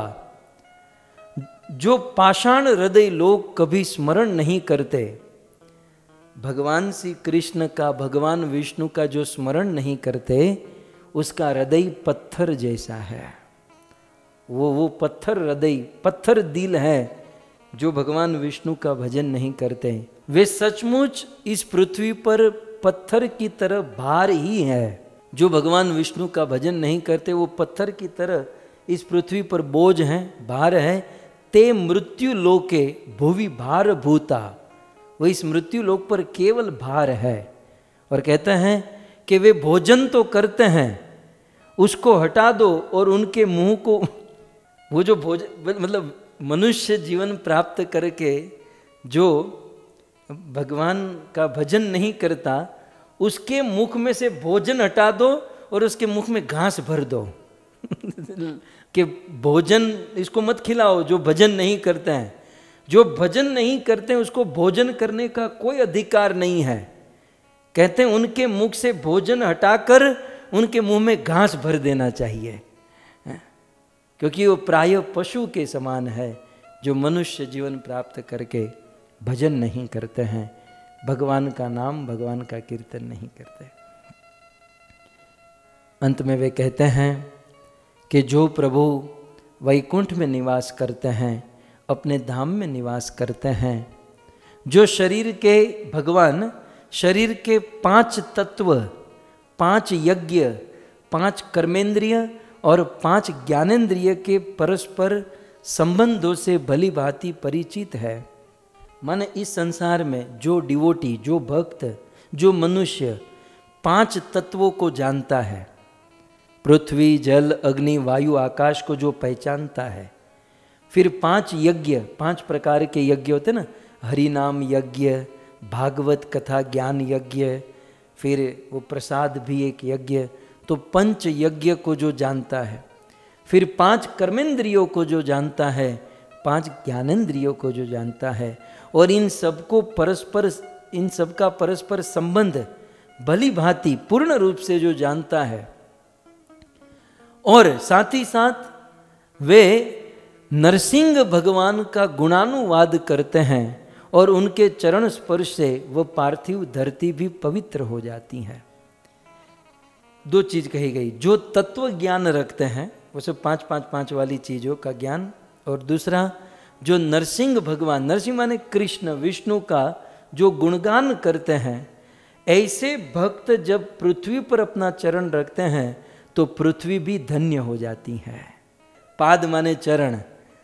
S1: जो पाषाण हृदय लोग कभी स्मरण नहीं करते, भगवान श्री कृष्ण का, भगवान विष्णु का जो स्मरण नहीं करते, उसका हृदय पत्थर जैसा है। वो वो पत्थर हृदय, पत्थर दिल है जो भगवान विष्णु का भजन नहीं करते। वे सचमुच इस पृथ्वी पर पत्थर की तरह भार ही है। जो भगवान विष्णु का भजन नहीं करते, वो पत्थर की तरह इस पृथ्वी पर बोझ हैं, भार है। ते मृत्यु लोके भुवि भार भूता, वो इस मृत्यु लोक पर केवल भार है। और कहते हैं कि वे भोजन तो करते हैं, उसको हटा दो और उनके मुंह को, वो जो भोजन मतलब मनुष्य जीवन प्राप्त करके जो भगवान का भजन नहीं करता, उसके मुख में से भोजन हटा दो और उसके मुख में घास भर दो कि भोजन इसको मत खिलाओ जो भजन नहीं करते हैं। जो भजन नहीं करते हैं उसको भोजन करने का कोई अधिकार नहीं है। कहते हैं उनके मुख से भोजन हटाकर उनके मुंह में घास भर देना चाहिए, क्योंकि वो प्राय पशु के समान है जो मनुष्य जीवन प्राप्त करके भजन नहीं करते हैं, भगवान का नाम, भगवान का कीर्तन नहीं करते। अंत में वे कहते हैं कि जो प्रभु वैकुंठ में निवास करते हैं, अपने धाम में निवास करते हैं, जो शरीर के भगवान शरीर के पांच तत्व, पांच यज्ञ, पांच कर्मेंद्रिय और पांच ज्ञानेंद्रिय के परस्पर संबंधों से भली भांति परिचित है। माने इस संसार में जो डिवोटी, जो भक्त, जो मनुष्य पांच तत्वों को जानता है, पृथ्वी, जल, अग्नि, वायु, आकाश को जो पहचानता है, फिर पांच यज्ञ, पांच प्रकार के यज्ञ होते ना, हरिनाम यज्ञ, भागवत कथा ज्ञान यज्ञ, फिर वो प्रसाद भी एक यज्ञ, तो पंच यज्ञ को जो जानता है, फिर पांच कर्मेंद्रियों को जो जानता है, पांच ज्ञानेंद्रियों को जो जानता है, और इन सबको परस्पर इन सबका परस्पर संबंध भली भांति पूर्ण रूप से जो जानता है, और साथ ही साथ वे नरसिंह भगवान का गुणानुवाद करते हैं और उनके चरण स्पर्श से वह पार्थिव धरती भी पवित्र हो जाती है। दो चीज कही गई, जो तत्व ज्ञान रखते हैं वो सब पांच पांच पांच वाली चीजों का ज्ञान, और दूसरा जो नरसिंह भगवान, नरसिंह माने कृष्ण विष्णु का जो गुणगान करते हैं, ऐसे भक्त जब पृथ्वी पर अपना चरण रखते हैं तो पृथ्वी भी धन्य हो जाती है। पाद माने चरण,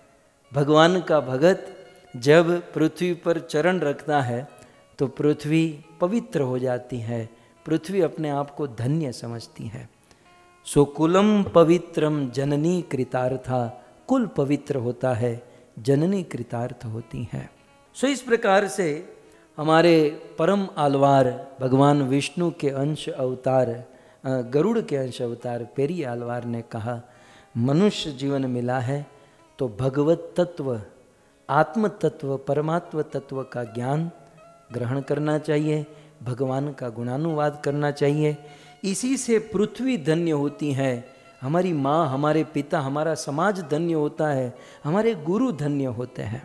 S1: भगवान का भगत जब पृथ्वी पर चरण रखता है तो पृथ्वी पवित्र हो जाती है, पृथ्वी अपने आप को धन्य समझती है। सो कुलम पवित्रम जननी कृतार्था, कुल पवित्र होता है, जननी कृतार्थ होती है। सो इस प्रकार से हमारे परम आलवार भगवान विष्णु के अंश अवतार, गरुड़ के अंश अवतार पेरी आलवार ने कहा, मनुष्य जीवन मिला है तो भगवत तत्व, आत्म तत्व, परमात्म तत्व का ज्ञान ग्रहण करना चाहिए, भगवान का गुणानुवाद करना चाहिए। इसी से पृथ्वी धन्य होती है, हमारी माँ, हमारे पिता, हमारा समाज धन्य होता है, हमारे गुरु धन्य होते हैं।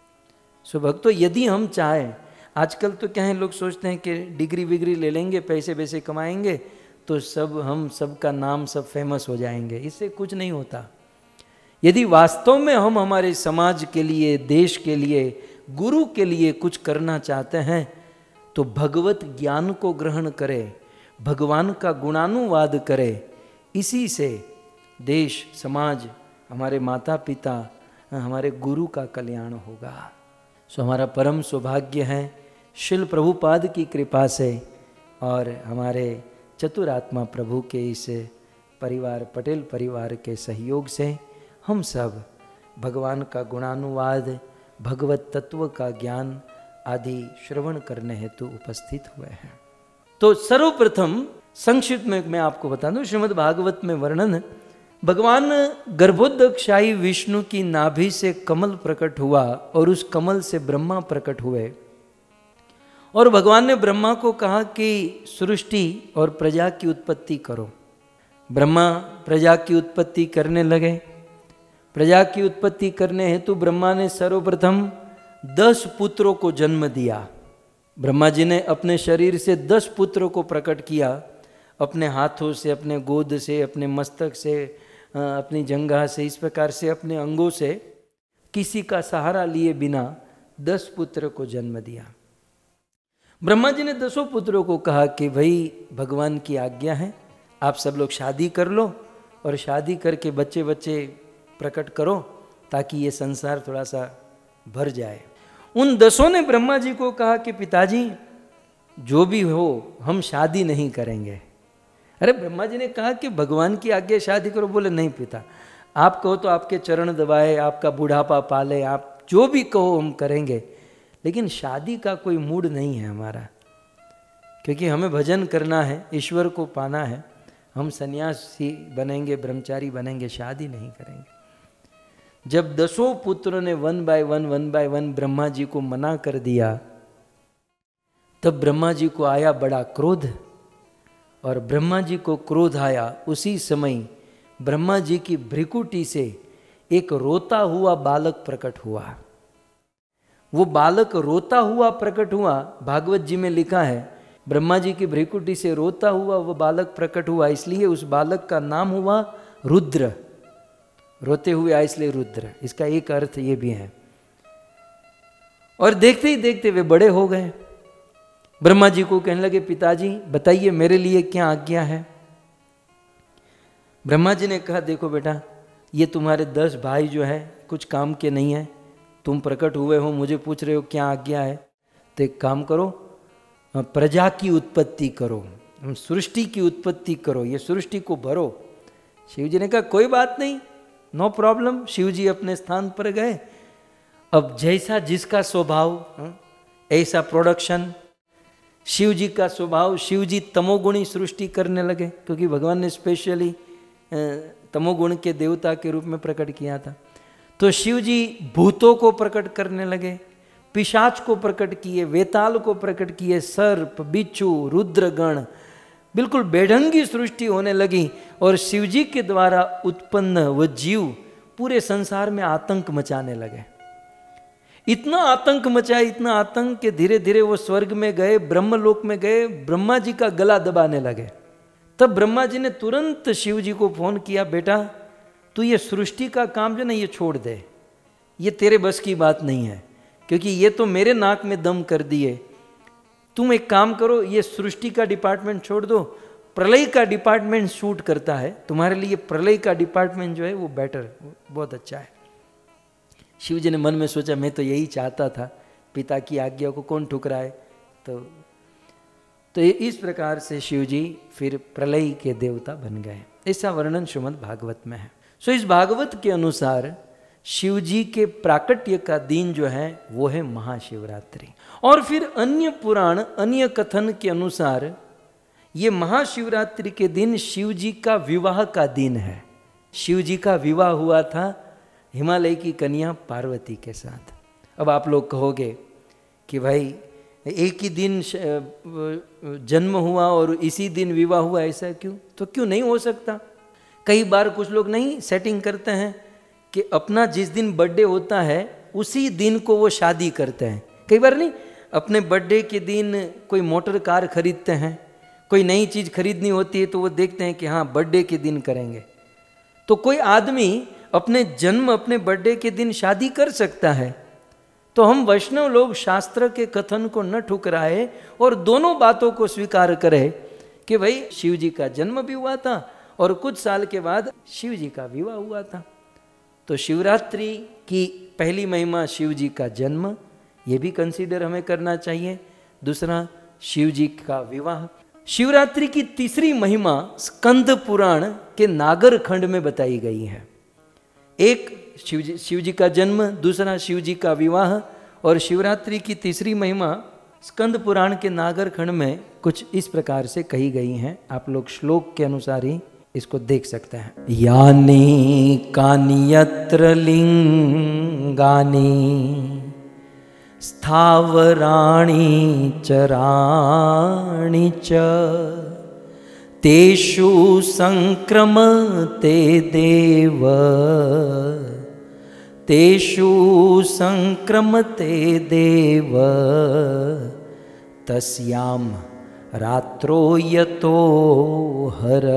S1: सो भक्तों, यदि हम चाहें, आजकल तो क्या है, लोग सोचते हैं कि डिग्री विग्री ले लेंगे, पैसे वैसे कमाएंगे तो सब हम सबका नाम सब फेमस हो जाएंगे। इससे कुछ नहीं होता। यदि वास्तव में हम हमारे समाज के लिए, देश के लिए, गुरु के लिए कुछ करना चाहते हैं तो भगवत ज्ञान को ग्रहण करें, भगवान का गुणानुवाद करें। इसी से देश, समाज, हमारे माता पिता, हमारे गुरु का कल्याण होगा। सो हमारा परम सौभाग्य है शिल प्रभुपाद की कृपा से और हमारे चतुरात्मा प्रभु के इस परिवार, पटेल परिवार के सहयोग से हम सब भगवान का गुणानुवाद, भगवत तत्व का ज्ञान आदि श्रवण करने हेतु उपस्थित हुए हैं। तो सर्वप्रथम संक्षिप्त में मैं आपको बता दूं, श्रीमद् भागवत में वर्णन, भगवान गर्भोदकशाही विष्णु की नाभि से कमल प्रकट हुआ और उस कमल से ब्रह्मा प्रकट हुए, और भगवान ने ब्रह्मा को कहा कि सृष्टि और प्रजा की उत्पत्ति करो। ब्रह्मा प्रजा की उत्पत्ति करने लगे। प्रजा की उत्पत्ति करने हेतु ब्रह्मा ने सर्वप्रथम दस पुत्रों को जन्म दिया। ब्रह्मा जी ने अपने शरीर से दस पुत्रों को प्रकट किया, अपने हाथों से, अपने गोद से, अपने मस्तक से, अपनी जंघा से, इस प्रकार से अपने अंगों से किसी का सहारा लिए बिना दस पुत्र को जन्म दिया। ब्रह्मा जी ने दसों पुत्रों को कहा कि भाई भगवान की आज्ञा है, आप सब लोग शादी कर लो और शादी करके बच्चे बच्चे प्रकट करो ताकि ये संसार थोड़ा सा भर जाए। उन दसों ने ब्रह्मा जी को कहा कि पिताजी जो भी हो हम शादी नहीं करेंगे। अरे ब्रह्मा जी ने कहा कि भगवान की आज्ञा शादी करो। बोले नहीं पिता, आप कहो तो आपके चरण दबाए, आपका बुढ़ापा पाले, आप जो भी कहो हम करेंगे, लेकिन शादी का कोई मूड नहीं है हमारा, क्योंकि हमें भजन करना है, ईश्वर को पाना है। हम सन्यासी बनेंगे, ब्रह्मचारी बनेंगे, शादी नहीं करेंगे। जब दसों पुत्रों ने one by one one by one Brahma ji को मना कर दिया, तब ब्रह्मा जी को आया बड़ा क्रोध, और ब्रह्मा जी को क्रोध आया उसी समय ब्रह्मा जी की भ्रिकुटी से एक रोता हुआ बालक प्रकट हुआ। वो बालक रोता हुआ प्रकट हुआ, भागवत जी में लिखा है ब्रह्मा जी की भ्रिकुटी से रोता हुआ वो बालक प्रकट हुआ, इसलिए उस बालक का नाम हुआ रुद्र। रोते हुए आए इसलिए रुद्र, इसका एक अर्थ ये भी है। और देखते ही देखते वे बड़े हो गए। ब्रह्मा जी को कहने लगे पिताजी बताइए मेरे लिए क्या आज्ञा है। ब्रह्मा जी ने कहा देखो बेटा, ये तुम्हारे दस भाई जो है कुछ काम के नहीं है, तुम प्रकट हुए हो, मुझे पूछ रहे हो क्या आज्ञा है, तो एक काम करो, प्रजा की उत्पत्ति करो, सृष्टि की उत्पत्ति करो, ये सृष्टि को भरो। शिव जी ने कहा कोई बात नहीं, नो प्रॉब्लम। शिव जी अपने स्थान पर गए। अब जैसा जिसका स्वभाव ऐसा प्रोडक्शन, शिव जी का स्वभाव, शिव जी तमोगुणी सृष्टि करने लगे, क्योंकि भगवान ने स्पेशली तमोगुण के देवता के रूप में प्रकट किया था। तो शिव जी भूतों को प्रकट करने लगे, पिशाच को प्रकट किए, वेताल को प्रकट किए, सर्प, बिच्छू, रुद्रगण, बिल्कुल बेढंगी सृष्टि होने लगी। और शिव जी के द्वारा उत्पन्न वह जीव पूरे संसार में आतंक मचाने लगे। इतना आतंक मचाया, इतना आतंक कि धीरे धीरे वो स्वर्ग में गए, ब्रह्मलोक में गए, ब्रह्मा जी का गला दबाने लगे। तब ब्रह्मा जी ने तुरंत शिव जी को फोन किया, बेटा तू ये सृष्टि का काम जो ना ये छोड़ दे, ये तेरे बस की बात नहीं है, क्योंकि ये तो मेरे नाक में दम कर दिए। तुम एक काम करो, ये सृष्टि का डिपार्टमेंट छोड़ दो, प्रलय का डिपार्टमेंट शूट करता है, तुम्हारे लिए प्रलय का डिपार्टमेंट जो है वो बेटर, बहुत अच्छा है। शिव जी ने मन में सोचा, मैं तो यही चाहता था, पिता की आज्ञा को कौन ठुकराए। तो तो इस प्रकार से शिव जी फिर प्रलय के देवता बन गए। ऐसा वर्णन श्रीमद् भागवत में है। सो इस भागवत के अनुसार शिव जी के प्राकट्य का दिन जो है वो है महाशिवरात्रि। और फिर अन्य पुराण, अन्य कथन के अनुसार ये महाशिवरात्रि के दिन शिव जी का विवाह का दिन है। शिव जी का विवाह हुआ था हिमालय की कन्या पार्वती के साथ। अब आप लोग कहोगे कि भाई एक ही दिन जन्म हुआ और इसी दिन विवाह हुआ, ऐसा क्यों? तो क्यों नहीं हो सकता? कई बार कुछ लोग नहीं सेटिंग करते हैं कि अपना जिस दिन बर्थडे होता है उसी दिन को वो शादी करते हैं। कई बार नहीं, अपने बर्थडे के दिन कोई मोटर कार खरीदते हैं, कोई नई चीज़ खरीदनी होती है तो वो देखते हैं कि हाँ बर्थडे के दिन करेंगे। तो कोई आदमी अपने जन्म, अपने बर्थडे के दिन शादी कर सकता है। तो हम वैष्णव लोग शास्त्र के कथन को न ठुकराए और दोनों बातों को स्वीकार करें कि भाई शिव जी का जन्म भी हुआ था और कुछ साल के बाद शिव जी का विवाह हुआ था। तो शिवरात्रि की पहली महिमा शिव जी का जन्म, ये भी कंसीडर हमें करना चाहिए। दूसरा शिव जी का विवाह। शिवरात्रि की तीसरी महिमा स्कंद पुराण के नागर खंड में बताई गई है। एक शिव जी शिव जी का जन्म, दूसरा शिव जी का विवाह, और शिवरात्रि की तीसरी महिमा स्कंद पुराण के नागर खंड में कुछ इस प्रकार से कही गई हैं। आप लोग श्लोक के अनुसार ही इसको देख सकते हैं। यानी कान्यत्र लिंगानी स्थावराणि चराणि च तेषु संक्रमते देव तेषु संक्रमते देव तस्याम रात्रो यतो हर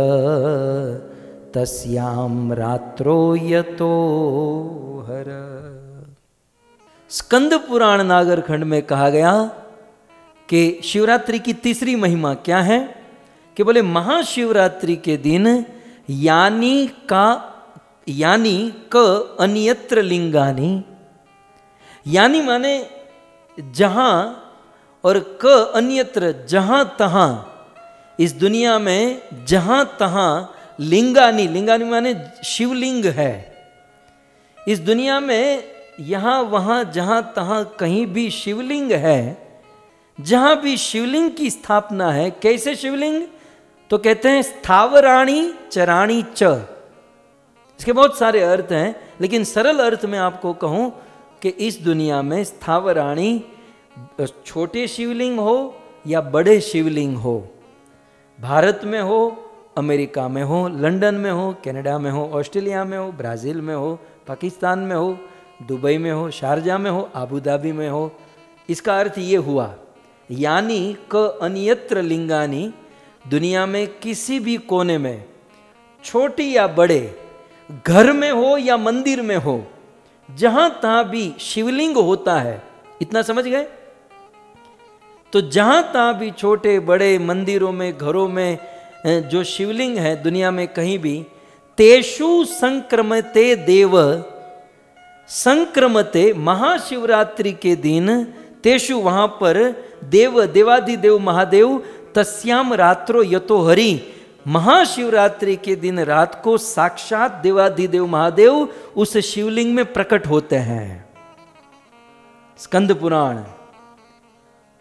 S1: तस्याम रात्रो यतो हर। स्कंद पुराण नागर खंड में कहा गया कि शिवरात्रि की तीसरी महिमा क्या है कि बोले महाशिवरात्रि के दिन यानी का यानी क अन्यत्र लिंगानी, यानी माने जहां, और क अन्यत्र जहां तहां, इस दुनिया में जहां तहां लिंगानी, लिंगानी माने शिवलिंग है। इस दुनिया में यहां वहां जहां तहां कहीं भी शिवलिंग है, जहां भी शिवलिंग की स्थापना है। कैसे शिवलिंग? तो कहते हैं स्थावराणी चराणी च। इसके बहुत सारे अर्थ हैं, लेकिन सरल अर्थ में आपको कहूं कि इस दुनिया में स्थावराणी छोटे शिवलिंग हो या बड़े शिवलिंग हो, भारत में हो, अमेरिका में हो, लंदन में हो, कनाडा में हो, ऑस्ट्रेलिया में हो, ब्राज़ील में हो, पाकिस्तान में हो, दुबई में हो, शारजा में हो, आबू धाबी में हो। इसका अर्थ ये हुआ यानी क अन्यत्र लिंगानी, दुनिया में किसी भी कोने में, छोटी या बड़े, घर में हो या मंदिर में हो, जहां तहां भी शिवलिंग होता है। इतना समझ गए? तो जहां तहां भी छोटे बड़े मंदिरों में, घरों में जो शिवलिंग है दुनिया में कहीं भी, तेषु संक्रमते देव, संक्रमते महाशिवरात्रि के दिन, तेषु वहां पर देव, देवाधिदेव महादेव, तस्याम रात्रो यतो हरि, महाशिवरात्रि के दिन रात को साक्षात देवाधिदेव महादेव उस शिवलिंग में प्रकट होते हैं। स्कंद पुराण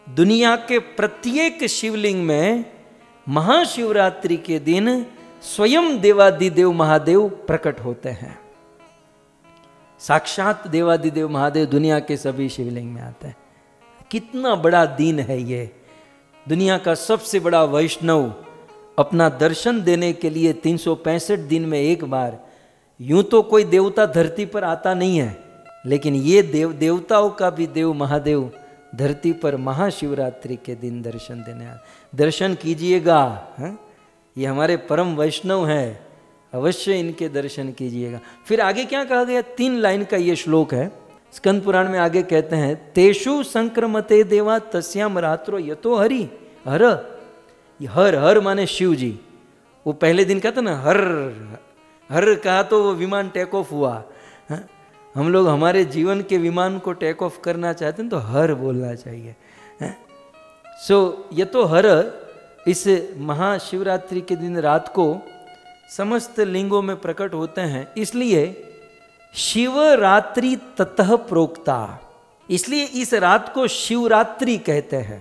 S1: दुनिया के प्रत्येक शिवलिंग में महाशिवरात्रि के दिन स्वयं देवादिदेव महादेव प्रकट होते हैं। साक्षात देवादिदेव महादेव दुनिया के सभी शिवलिंग में आते हैं। कितना बड़ा दिन है ये। दुनिया का सबसे बड़ा वैष्णव अपना दर्शन देने के लिए तीन सौ पैंसठ दिन में एक बार, यूं तो कोई देवता धरती पर आता नहीं है, लेकिन ये देव देवताओं का भी देव महादेव धरती पर महाशिवरात्रि के दिन दर्शन देने आए। दर्शन कीजिएगा, है? ये हमारे परम वैष्णव हैं, अवश्य इनके दर्शन कीजिएगा। फिर आगे क्या कहा गया? तीन लाइन का ये श्लोक है स्कंद पुराण में। आगे कहते हैं तेषु संक्रमते देवा तस्याम रात्रो यतो हरि हर। हर हर माने शिव जी। वो पहले दिन कहता ना हर हर कहा तो वो विमान टेक ऑफ हुआ। हा? हम लोग हमारे जीवन के विमान को टेक ऑफ करना चाहते हैं तो हर बोलना चाहिए। सो so, ये तो हर इस महाशिवरात्रि के दिन रात को समस्त लिंगों में प्रकट होते हैं, इसलिए शिवरात्रि ततः प्रोक्ता, इसलिए इस रात को शिवरात्रि कहते हैं।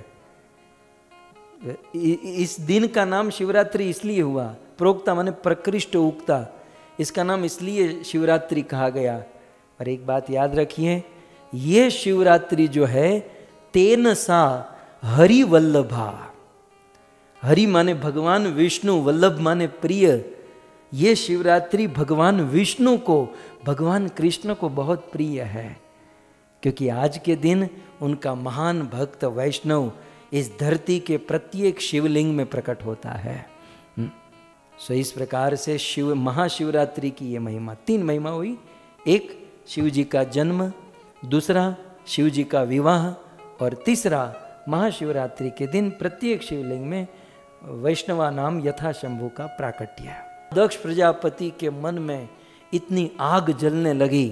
S1: इस दिन का नाम शिवरात्रि इसलिए हुआ, प्रोक्ता माने प्रकृष्ट उक्ता, इसका नाम इसलिए शिवरात्रि कहा गया। और एक बात याद रखिए, ये शिवरात्रि जो है तेन सा हरि वल्लभा, हरि माने भगवान विष्णु, वल्लभ माने प्रिय। ये शिवरात्रि भगवान विष्णु को, भगवान कृष्ण को बहुत प्रिय है, क्योंकि आज के दिन उनका महान भक्त वैष्णव इस धरती के प्रत्येक शिवलिंग में प्रकट होता है। सो इस प्रकार से शिव महाशिवरात्रि की ये महिमा, तीन महिमा हुई। एक शिव जी का जन्म, दूसरा शिव जी का विवाह, और तीसरा महाशिवरात्रि के दिन प्रत्येक शिवलिंग में वैष्णवा नाम यथा शंभु का प्राकट्य है। दक्ष प्रजापति के मन में इतनी आग जलने लगी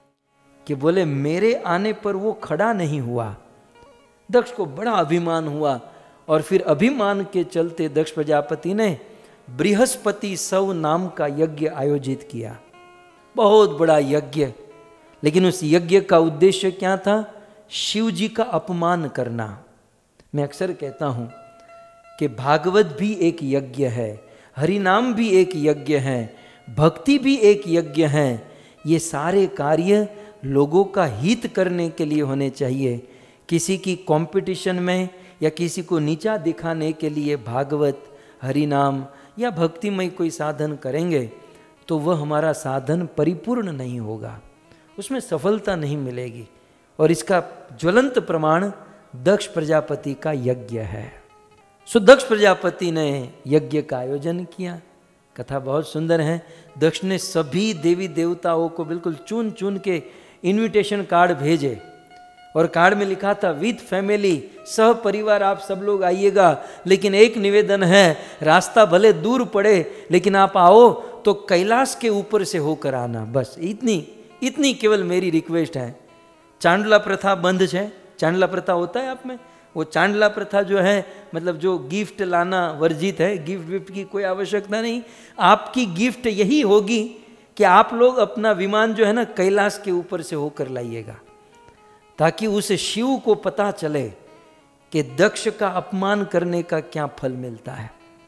S1: कि बोले मेरे आने पर वो खड़ा नहीं हुआ। दक्ष को बड़ा अभिमान हुआ, और फिर अभिमान के चलते दक्ष प्रजापति ने बृहस्पति सव नाम का यज्ञ आयोजित किया, बहुत बड़ा यज्ञ। लेकिन उस यज्ञ का उद्देश्य क्या था? शिव जी का अपमान करना। मैं अक्सर कहता हूं कि भागवत भी एक यज्ञ है, हरिनाम भी एक यज्ञ है, भक्ति भी एक यज्ञ है। ये सारे कार्य लोगों का हित करने के लिए होने चाहिए। किसी की कंपटीशन में या किसी को नीचा दिखाने के लिए भागवत, हरिनाम या भक्तिमय कोई साधन करेंगे तो वह हमारा साधन परिपूर्ण नहीं होगा, उसमें सफलता नहीं मिलेगी। और इसका ज्वलंत प्रमाण दक्ष प्रजापति का यज्ञ है। सो दक्ष प्रजापति ने यज्ञ का आयोजन किया। कथा बहुत सुंदर है। दक्ष ने सभी देवी देवताओं को बिल्कुल चुन चुन के इनविटेशन कार्ड भेजे, और कार्ड में लिखा था विद फैमिली, सह परिवार आप सब लोग आइएगा, लेकिन एक निवेदन है, रास्ता भले दूर पड़े लेकिन आप आओ तो कैलाश के ऊपर से होकर आना। बस इतनी इतनी केवल मेरी रिक्वेस्ट है। चांडला प्रथा बंद है। चांडला प्रथा होता है आप में? वो चांडला प्रथा जो है, मतलब जो गिफ्ट लाना वर्जित है, गिफ्ट विफ्ट की कोई आवश्यकता नहीं। आपकी गिफ्ट यही होगी कि आप लोग अपना विमान जो है ना कैलाश के ऊपर से होकर लाइएगा, ताकि उस शिव को पता चले कि दक्ष का अपमान करने का क्या फल मिलता है।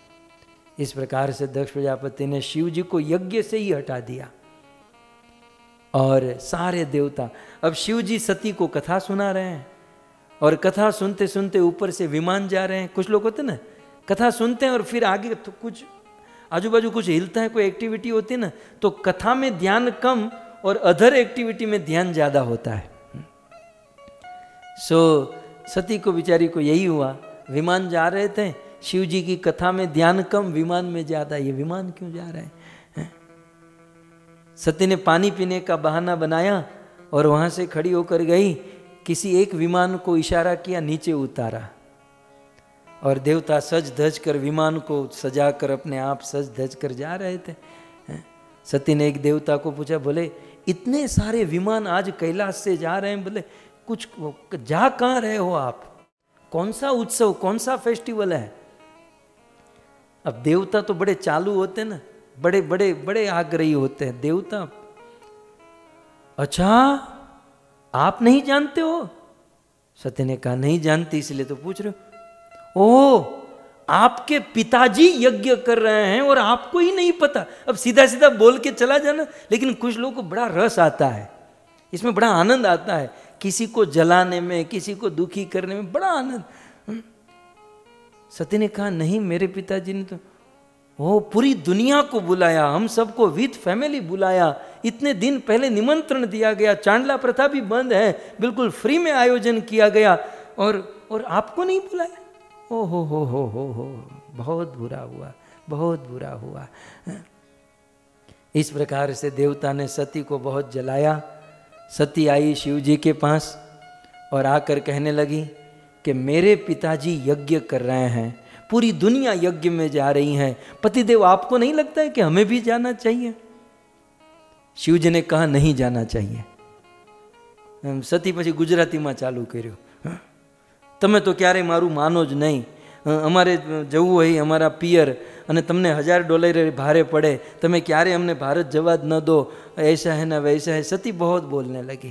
S1: इस प्रकार से दक्ष प्रजापति ने शिव जी को यज्ञ से ही हटा दिया, और सारे देवता, अब शिव जी सती को कथा सुना रहे हैं, और कथा सुनते सुनते ऊपर से विमान जा रहे हैं। कुछ लोग होते ना, कथा सुनते हैं और फिर आगे तो कुछ आजू बाजू कुछ हिलता है, कोई एक्टिविटी होती है ना, तो कथा में ध्यान कम और अदर एक्टिविटी में ध्यान ज्यादा होता है। सो so, सती को बेचारी को यही हुआ। विमान जा रहे थे, शिव जी की कथा में ध्यान कम, विमान में ज्यादा। ये विमान क्यों जा रहे हैं? सती ने पानी पीने का बहाना बनाया और वहां से खड़ी होकर गई, किसी एक विमान को इशारा किया, नीचे उतारा, और देवता सज धज कर विमान को सजाकर अपने आप सज धज कर जा रहे थे। सती ने एक देवता को पूछा, बोले इतने सारे विमान आज कैलाश से जा रहे हैं, बोले कुछ जा कहाँ रहे हो आप? कौन सा उत्सव, कौन सा फेस्टिवल है? अब देवता तो बड़े चालू होते हैं ना, बड़े बड़े बड़े आग्रही होते हैं देवता। अच्छा आप नहीं जानते हो? सती ने कहा नहीं जानती इसलिए तो पूछ रहे हो। ओह, आपके पिताजी यज्ञ कर रहे हैं और आपको ही नहीं पता। अब सीधा सीधा बोल के चला जाना, लेकिन कुछ लोगों को बड़ा रस आता है, इसमें बड़ा आनंद आता है, किसी को जलाने में, किसी को दुखी करने में बड़ा आनंद। सती ने कहा नहीं, मेरे पिताजी ने तो वो पूरी दुनिया को बुलाया, हम सबको विथ फैमिली बुलाया, इतने दिन पहले निमंत्रण दिया गया, चांडला प्रथा भी बंद है, बिल्कुल फ्री में आयोजन किया गया, और और आपको नहीं बुलाया। ओ हो हो हो हो हो बहुत बुरा हुआ, बहुत बुरा हुआ। इस प्रकार से देवता ने सती को बहुत जलाया। सती आई शिव जी के पास और आकर कहने लगी कि मेरे पिताजी यज्ञ कर रहे हैं, पूरी दुनिया यज्ञ में जा रही है, पतिदेव आपको नहीं लगता है कि हमें भी जाना चाहिए? शिव जी ने कहा नहीं जाना चाहिए। सती પછી ગુજરાતીમાં ચાલુ કર્યો, તમે તો ક્યારે મારું માનો જ નહીં, અમારે જવું હોય અમારા પિયર અને તમને હજાર ડોલર ભારે પડે, તમે ક્યારે અમને ભારત જવા જ ન દો, ऐसा है ना वैसा है। सती बहुत बोलने लगी।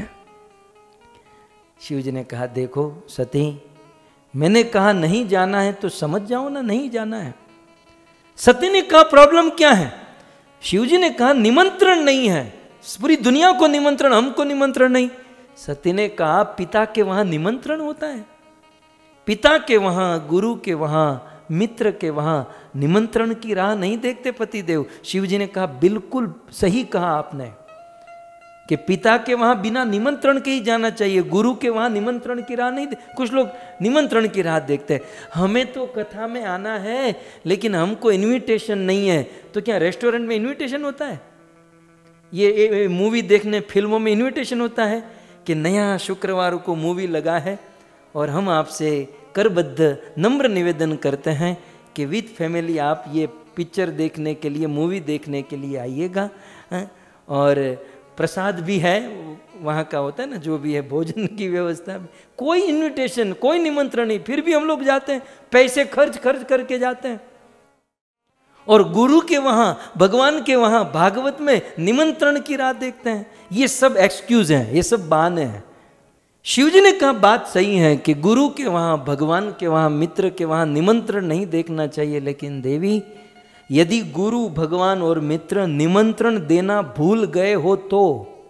S1: शिव जी ने कहा देखो सती, मैंने कहा नहीं जाना है तो समझ जाओ ना, नहीं जाना है। सती ने कहा प्रॉब्लम क्या है? शिव जी ने कहा निमंत्रण नहीं है, पूरी दुनिया को निमंत्रण, हमको निमंत्रण नहीं। सती ने कहा पिता के वहां निमंत्रण होता है, पिता के वहां, गुरु के वहां, मित्र के वहां निमंत्रण की राह नहीं देखते पतिदेव। शिव जी ने कहा बिल्कुल सही कहा आपने कि पिता के वहां बिना निमंत्रण के ही जाना चाहिए, गुरु के वहां निमंत्रण की राह नहीं दे। कुछ लोग निमंत्रण की राह देखते हैं, हमें तो कथा में आना है लेकिन हमको इनविटेशन नहीं है। तो क्या रेस्टोरेंट में इनविटेशन होता है? ये, ये मूवी देखने फिल्मों में इनविटेशन होता है कि नया शुक्रवार को मूवी लगा है और हम आपसे करबद्ध नम्र निवेदन करते हैं कि विथ फैमिली आप ये पिक्चर देखने के लिए, मूवी देखने के लिए आइएगा, और प्रसाद भी है वहाँ का होता है ना, जो भी है भोजन की व्यवस्था। कोई इनविटेशन, कोई निमंत्रण नहीं, फिर भी हम लोग जाते हैं, पैसे खर्च खर्च करके जाते हैं। और गुरु के वहाँ, भगवान के वहाँ, भागवत में निमंत्रण की राह देखते हैं। ये सब एक्सक्यूज हैं, ये सब बहाने हैं। शिव जी ने कहा बात सही है कि गुरु के वहाँ, भगवान के वहाँ, मित्र के वहाँ निमंत्रण नहीं देखना चाहिए, लेकिन देवी यदि गुरु, भगवान और मित्र निमंत्रण देना भूल गए हो तो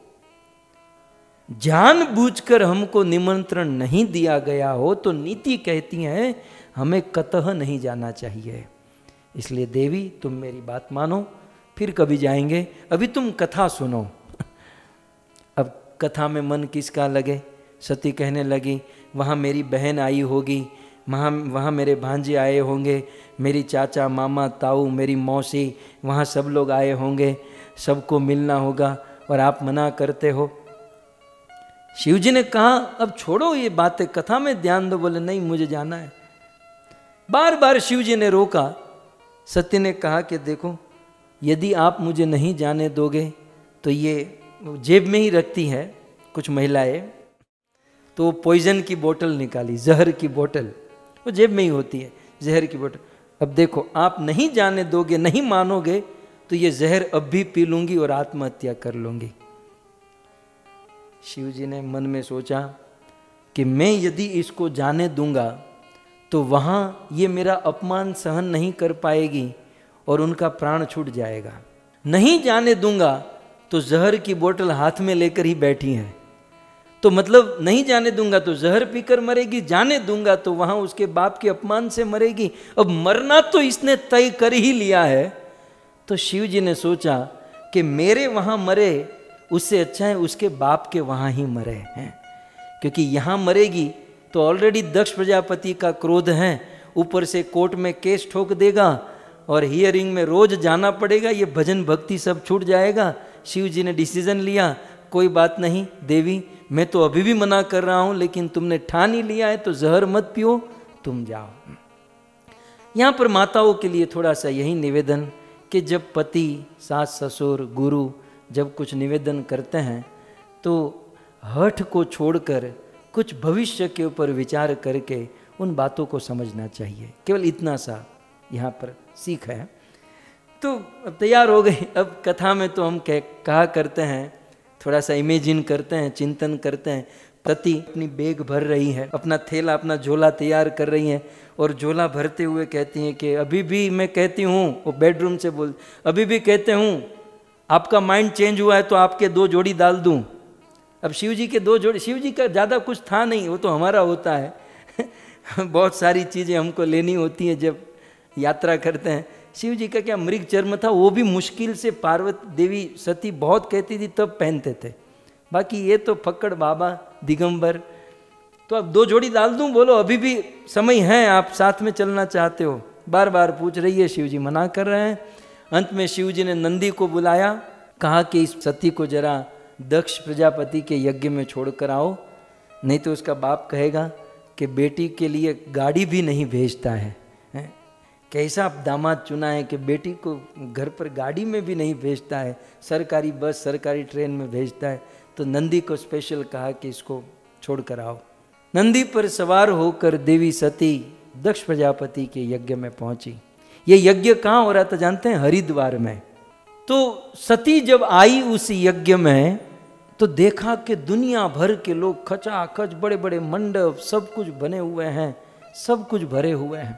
S1: जानबूझकर हमको निमंत्रण नहीं दिया गया हो तो नीति कहती है हमें कतः नहीं जाना चाहिए। इसलिए देवी तुम मेरी बात मानो, फिर कभी जाएंगे, अभी तुम कथा सुनो। अब कथा में मन किसका लगे? सती कहने लगी वहाँ मेरी बहन आई होगी, वहाँ वहाँ मेरे भांजे आए होंगे, मेरी चाचा, मामा, ताऊ, मेरी मौसी, वहाँ सब लोग आए होंगे, सबको मिलना होगा और आप मना करते हो। शिव जी ने कहा अब छोड़ो ये बातें, कथा में ध्यान दो। बोले नहीं मुझे जाना है। बार बार शिव जी ने रोका। सत्य ने कहा कि देखो यदि आप मुझे नहीं जाने दोगे तो ये जेब में ही रखती है कुछ महिलाएं, तो वो पॉइजन की बोतल निकाली, जहर की बोतल, वो जेब में ही होती है जहर की बोतल। अब देखो आप नहीं जाने दोगे, नहीं मानोगे तो ये जहर अब भी पी लूंगी और आत्महत्या कर लूंगी। शिव जी ने मन में सोचा कि मैं यदि इसको जाने दूंगा तो वहाँ ये मेरा अपमान सहन नहीं कर पाएगी और उनका प्राण छूट जाएगा। नहीं जाने दूंगा तो जहर की बोतल हाथ में लेकर ही बैठी है, तो मतलब नहीं जाने दूंगा तो जहर पीकर मरेगी, जाने दूंगा तो वहाँ उसके बाप के अपमान से मरेगी। अब मरना तो इसने तय कर ही लिया है। तो शिव जी ने सोचा कि मेरे वहाँ मरे उससे अच्छा है उसके बाप के वहाँ ही मरे हैं, क्योंकि यहाँ मरेगी तो ऑलरेडी दक्ष प्रजापति का क्रोध है, ऊपर से कोर्ट में केस ठोक देगा और हियरिंग में रोज जाना पड़ेगा, ये भजन भक्ति सब छूट जाएगा। शिव जी ने डिसीजन लिया कोई बात नहीं देवी, मैं तो अभी भी मना कर रहा हूं, लेकिन तुमने ठान ही लिया है तो जहर मत पियो, तुम जाओ। यहां पर माताओं के लिए थोड़ा सा यही निवेदन कि जब पति, सास, ससुर, गुरु जब कुछ निवेदन करते हैं तो हठ को छोड़कर कुछ भविष्य के ऊपर विचार करके उन बातों को समझना चाहिए। केवल इतना सा यहाँ पर सीख है। तो अब तैयार हो गई। अब कथा में तो हम कह कहा करते हैं, थोड़ा सा इमेजिन करते हैं, चिंतन करते हैं, सती अपनी बैग भर रही है, अपना थैला अपना झोला तैयार कर रही है और झोला भरते हुए कहती हैं कि अभी भी मैं कहती हूँ, वो बेडरूम से बोल, अभी भी कहते हूँ आपका माइंड चेंज हुआ है तो आपके दो जोड़ी डाल दूँ। अब शिव जी के दो जोड़ी, शिव जी का ज़्यादा कुछ था नहीं, वो तो हमारा होता है बहुत सारी चीज़ें हमको लेनी होती हैं जब यात्रा करते हैं। शिव जी का क्या मृग चर्म था, वो भी मुश्किल से पार्वती देवी सती बहुत कहती थी तब पहनते थे, बाकी ये तो फक्कड़ बाबा दिगंबर। तो अब दो जोड़ी डाल दूं, बोलो अभी भी समय है, आप साथ में चलना चाहते हो, बार बार पूछ रही है, शिव जी मना कर रहे हैं। अंत में शिव जी ने नंदी को बुलाया, कहा कि इस सती को जरा दक्ष प्रजापति के यज्ञ में छोड़ कर आओ, नहीं तो उसका बाप कहेगा कि बेटी के लिए गाड़ी भी नहीं भेजता है, है? कैसा दामाद चुना है कि बेटी को घर पर गाड़ी में भी नहीं भेजता है, सरकारी बस सरकारी ट्रेन में भेजता है। तो नंदी को स्पेशल कहा कि इसको छोड़ कर आओ। नंदी पर सवार होकर देवी सती दक्ष प्रजापति के यज्ञ में पहुंची। ये यज्ञ कहाँ हो रहा था जानते हैं? हरिद्वार में। तो सती जब आई उस यज्ञ में तो देखा कि दुनिया भर के लोग खचाखच, बड़े बड़े मंडप सब कुछ बने हुए हैं, सब कुछ भरे हुए हैं।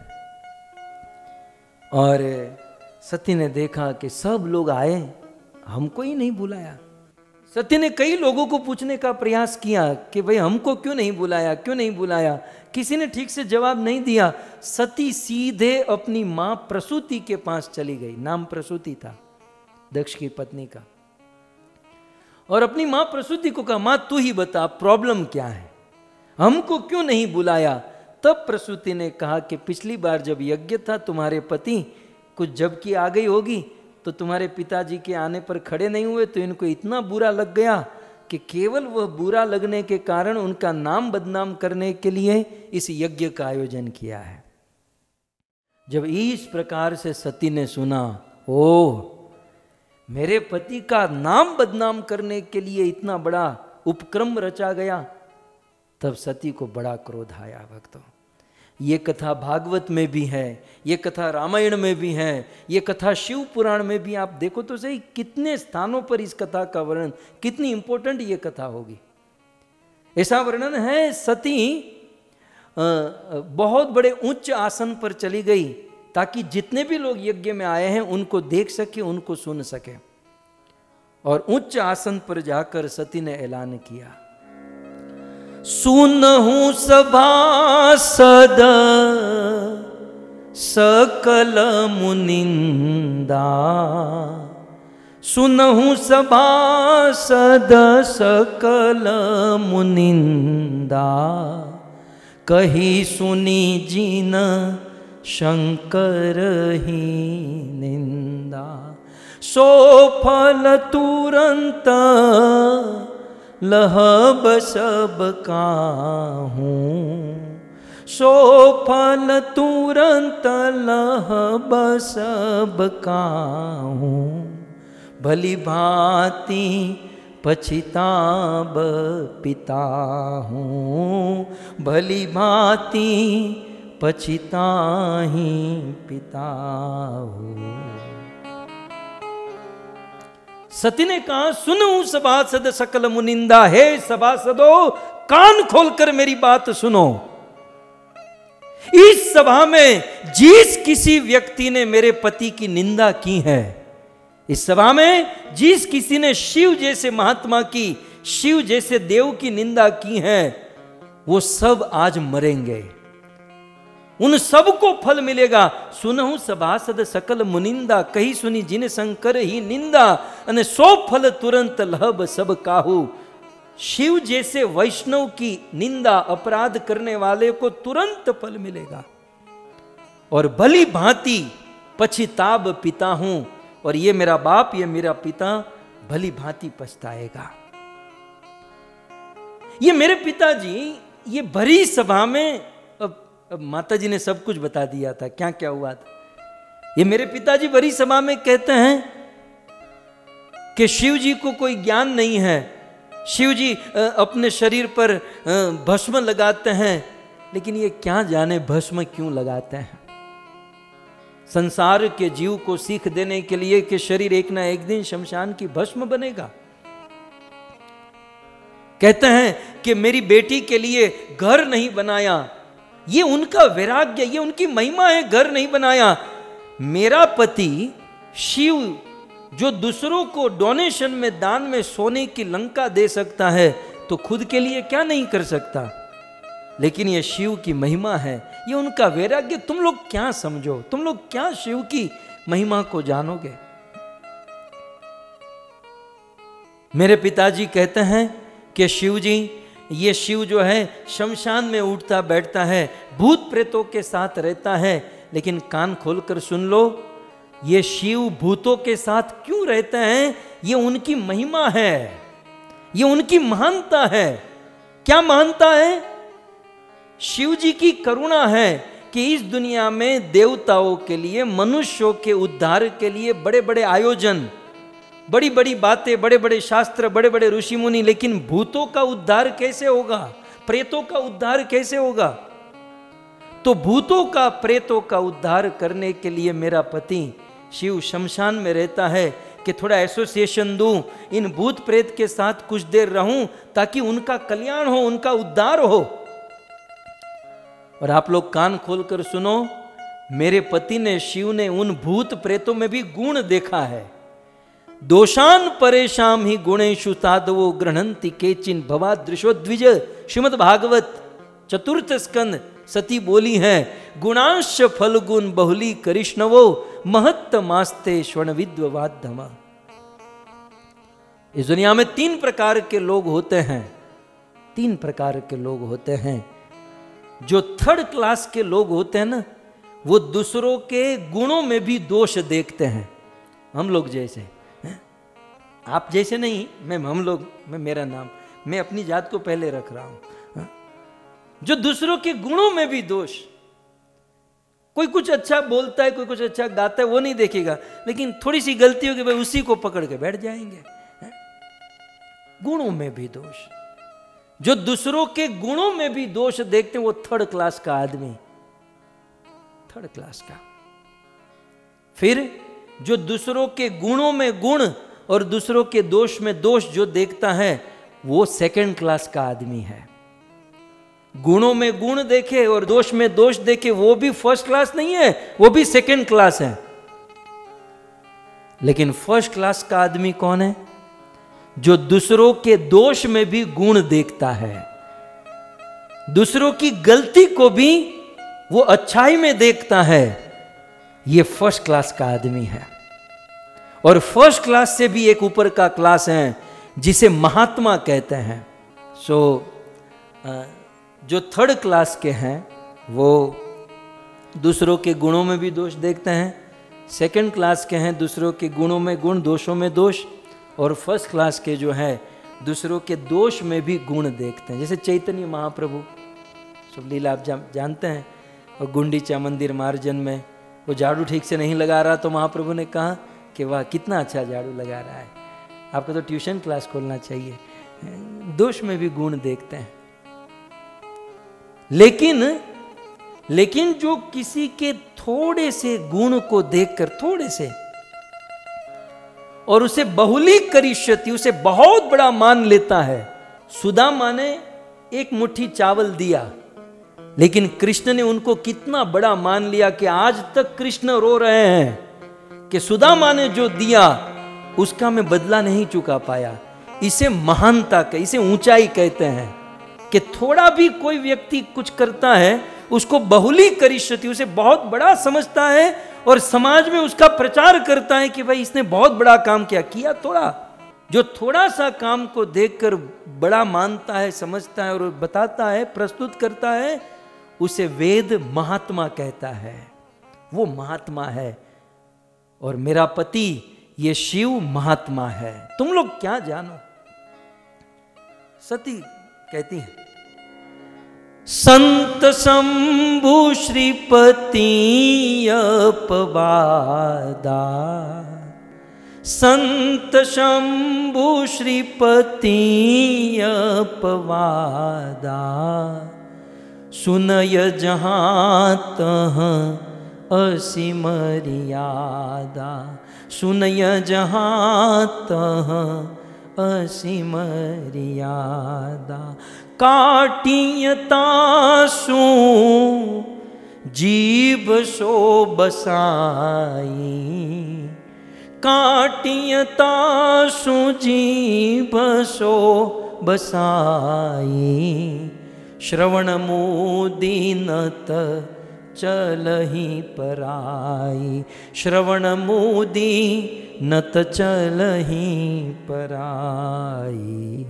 S1: और सती ने देखा कि सब लोग आए, हमको ही नहीं बुलाया। सती ने कई लोगों को पूछने का प्रयास किया कि भाई हमको क्यों नहीं बुलाया, क्यों नहीं बुलाया, किसी ने ठीक से जवाब नहीं दिया। सती सीधे अपनी मां प्रसूति के पास चली गई, नाम प्रसूति था दक्ष की पत्नी का, और अपनी मां प्रसूति को कहा, मां तू ही बता प्रॉब्लम क्या है, हमको क्यों नहीं बुलाया। तब प्रसूति ने कहा कि पिछली बार जब यज्ञ था तुम्हारे पति कुछ जबकि आ गई होगी तो तुम्हारे पिताजी के आने पर खड़े नहीं हुए, तो इनको इतना बुरा लग गया कि केवल वह बुरा लगने के कारण उनका नाम बदनाम करने के लिए इस यज्ञ का आयोजन किया है। जब इस प्रकार से सती ने सुना, ओह मेरे पति का नाम बदनाम करने के लिए इतना बड़ा उपक्रम रचा गया, तब सती को बड़ा क्रोध आया। भक्तों, ये कथा भागवत में भी है, ये कथा रामायण में भी है, ये कथा शिव पुराण में भी, आप देखो तो सही कितने स्थानों पर इस कथा का वर्णन, कितनी इंपॉर्टेंट ये कथा होगी। ऐसा वर्णन है, सती बहुत बड़े उच्च आसन पर चली गई ताकि जितने भी लोग यज्ञ में आए हैं उनको देख सके, उनको सुन सके। और उच्च आसन पर जाकर सती ने ऐलान किया, सुनहु सभासद सकल मुनिंदा, सुनहु सभासद सकल मुनिंदा, कही सुनी जिन शंकर ही निंदा, सो फल तुरंत लहब सब काहूँ, सो फल तुरंत लहब सब काहूँ, भली भांति पछिताब पिता हूँ, भली भांति पछिताहि पिता हूँ। सती ने कहा, सुनो सभासद सकल मुनिंदा, हे सभासदो कान खोलकर मेरी बात सुनो। इस सभा में जिस किसी व्यक्ति ने मेरे पति की निंदा की है, इस सभा में जिस किसी ने शिव जैसे महात्मा की, शिव जैसे देव की निंदा की है, वो सब आज मरेंगे, उन सबको फल मिलेगा। सुनहु सभासद सकल मुनिंदा, कही सुनी जिन शंकर ही निंदा, अने सो फल तुरंत लहब सब काहू। शिव जैसे वैष्णव की निंदा, अपराध करने वाले को तुरंत फल मिलेगा। और भली भांति पछिताब पिता हूं, और ये मेरा बाप, ये मेरा पिता भली भांति पछताएगा। ये मेरे पिताजी, ये भरी सभा में, अब, अब माता जी ने सब कुछ बता दिया था क्या क्या हुआ था। ये मेरे पिताजी भरी सभा में कहते हैं कि शिव जी को कोई ज्ञान नहीं है, शिव जी अपने शरीर पर भस्म लगाते हैं, लेकिन ये क्या जाने भस्म क्यों लगाते हैं। संसार के जीव को सीख देने के लिए कि शरीर एक ना एक दिन शमशान की भस्म बनेगा। कहते हैं कि मेरी बेटी के लिए घर नहीं बनाया। ये उनका वैराग्य, ये उनकी महिमा है, घर नहीं बनाया। मेरा पति शिव जो दूसरों को डोनेशन में, दान में सोने की लंका दे सकता है, तो खुद के लिए क्या नहीं कर सकता। लेकिन ये शिव की महिमा है, ये उनका वैराग्य। तुम लोग क्या समझो, तुम लोग क्या शिव की महिमा को जानोगे। मेरे पिताजी कहते हैं कि शिव जी, ये शिव जो है शमशान में उठता बैठता है, भूत प्रेतों के साथ रहता है। लेकिन कान खोलकर सुन लो, ये शिव भूतों के साथ क्यों रहते हैं? ये उनकी महिमा है, ये उनकी महानता है। क्या महानता है? शिव जी की करुणा है कि इस दुनिया में देवताओं के लिए, मनुष्यों के उद्धार के लिए बड़े बड़े आयोजन, बड़ी बड़ी बातें, बड़े बड़े शास्त्र, बड़े बड़े ऋषि मुनि, लेकिन भूतों का उद्धार कैसे होगा, प्रेतों का उद्धार कैसे होगा? तो भूतों का, प्रेतों का उद्धार करने के लिए मेरा पति शिव शमशान में रहता है कि थोड़ा एसोसिएशन दूं, इन भूत प्रेत के साथ कुछ देर रहूं, ताकि उनका कल्याण हो, उनका उद्धार हो। और आप लोग कान खोलकर सुनो, मेरे पति ने, शिव ने उन भूत प्रेतों में भी गुण देखा है। दोषान परेशान ही गुणेशु साधवो गृहंति केचिन भवादृशो द्विज। श्रीमद् भागवत चतुर्थ स्कंद सती बोली है, गुणांश फलगुण बहुली करिष्णवो महत्त मास्ते स्वर्ण विद्ववाद्धमा। इस दुनिया में तीन प्रकार के लोग होते हैं, तीन प्रकार के लोग होते हैं। जो थर्ड क्लास के लोग होते हैं ना, वो दूसरों के गुणों में भी दोष देखते हैं। हम लोग जैसे, आप जैसे नहीं, मैं हम लोग, मैं मेरा नाम, मैं अपनी जात को पहले रख रहा हूं। जो दूसरों के गुणों में भी दोष, कोई कुछ अच्छा बोलता है, कोई कुछ अच्छा गाता है, वो नहीं देखेगा, लेकिन थोड़ी सी गलती होगी भाई उसी को पकड़ के बैठ जाएंगे। गुणों में भी दोष। जो दूसरों के गुणों में भी दोष देखते हैं, वो थर्ड क्लास का आदमी, थर्ड क्लास का। फिर जो दूसरों के गुणों में गुण और दूसरों के दोष में दोष जो देखता है, वो सेकंड क्लास का आदमी है। गुणों में गुण देखे और दोष में दोष देखे, वो भी फर्स्ट क्लास नहीं है, वो भी सेकंड क्लास है। लेकिन फर्स्ट क्लास का आदमी कौन है? जो दूसरों के दोष में भी गुण देखता है, दूसरों की गलती को भी वो अच्छाई में देखता है। ये फर्स्ट क्लास का आदमी है। और फर्स्ट क्लास से भी एक ऊपर का क्लास है, जिसे महात्मा कहते हैं। सो जो थर्ड क्लास के हैं, वो दूसरों के गुणों में भी दोष देखते हैं। सेकंड क्लास के हैं, दूसरों के गुणों में गुण, दोषों में दोष। और फर्स्ट क्लास के जो है, दूसरों के दोष में भी गुण देखते हैं। जैसे चैतन्य महाप्रभु, सब लीला आप जा, जानते हैं। और गुंडीचा मंदिर मार्जन में वो झाड़ू ठीक से नहीं लगा रहा, तो महाप्रभु ने कहा कि वाह कितना अच्छा झाड़ू लगा रहा है, आपको तो ट्यूशन क्लास खोलना चाहिए। दोष में भी गुण देखते हैं। लेकिन लेकिन जो किसी के थोड़े से गुण को देखकर, थोड़े से, और उसे बहुली करिष्यति, उसे बहुत बड़ा मान लेता है। सुदामा ने एक मुट्ठी चावल दिया, लेकिन कृष्ण ने उनको कितना बड़ा मान लिया कि आज तक कृष्ण रो रहे हैं कि सुदामा ने जो दिया उसका मैं बदला नहीं चुका पाया। इसे महानता का, इसे ऊंचाई कहते हैं कि थोड़ा भी कोई व्यक्ति कुछ करता है, उसको बहुली करिष्यति, उसे बहुत बड़ा समझता है और समाज में उसका प्रचार करता है कि भाई इसने बहुत बड़ा काम किया। किया थोड़ा, जो थोड़ा सा काम को देखकर बड़ा मानता है, समझता है और बताता है, प्रस्तुत करता है, उसे वेद महात्मा कहता है। वो महात्मा है। और मेरा पति ये शिव महात्मा है। तुम लोग क्या जानो। सती कहती है, संत शंभु श्रीपति अपवादा, संत शंभु श्रीपति अपवादा, सुनय जहाँ तहाँ असी मर्यादा, सुनय जहाँ तहाँ असीम मर्यादा। काटियता सु जीभ सो बसाई, काटियता सु जीभ सो बसाई। श्रवण मुदीनत चलहि पराई, श्रवण मुदी नत चलहि पराई।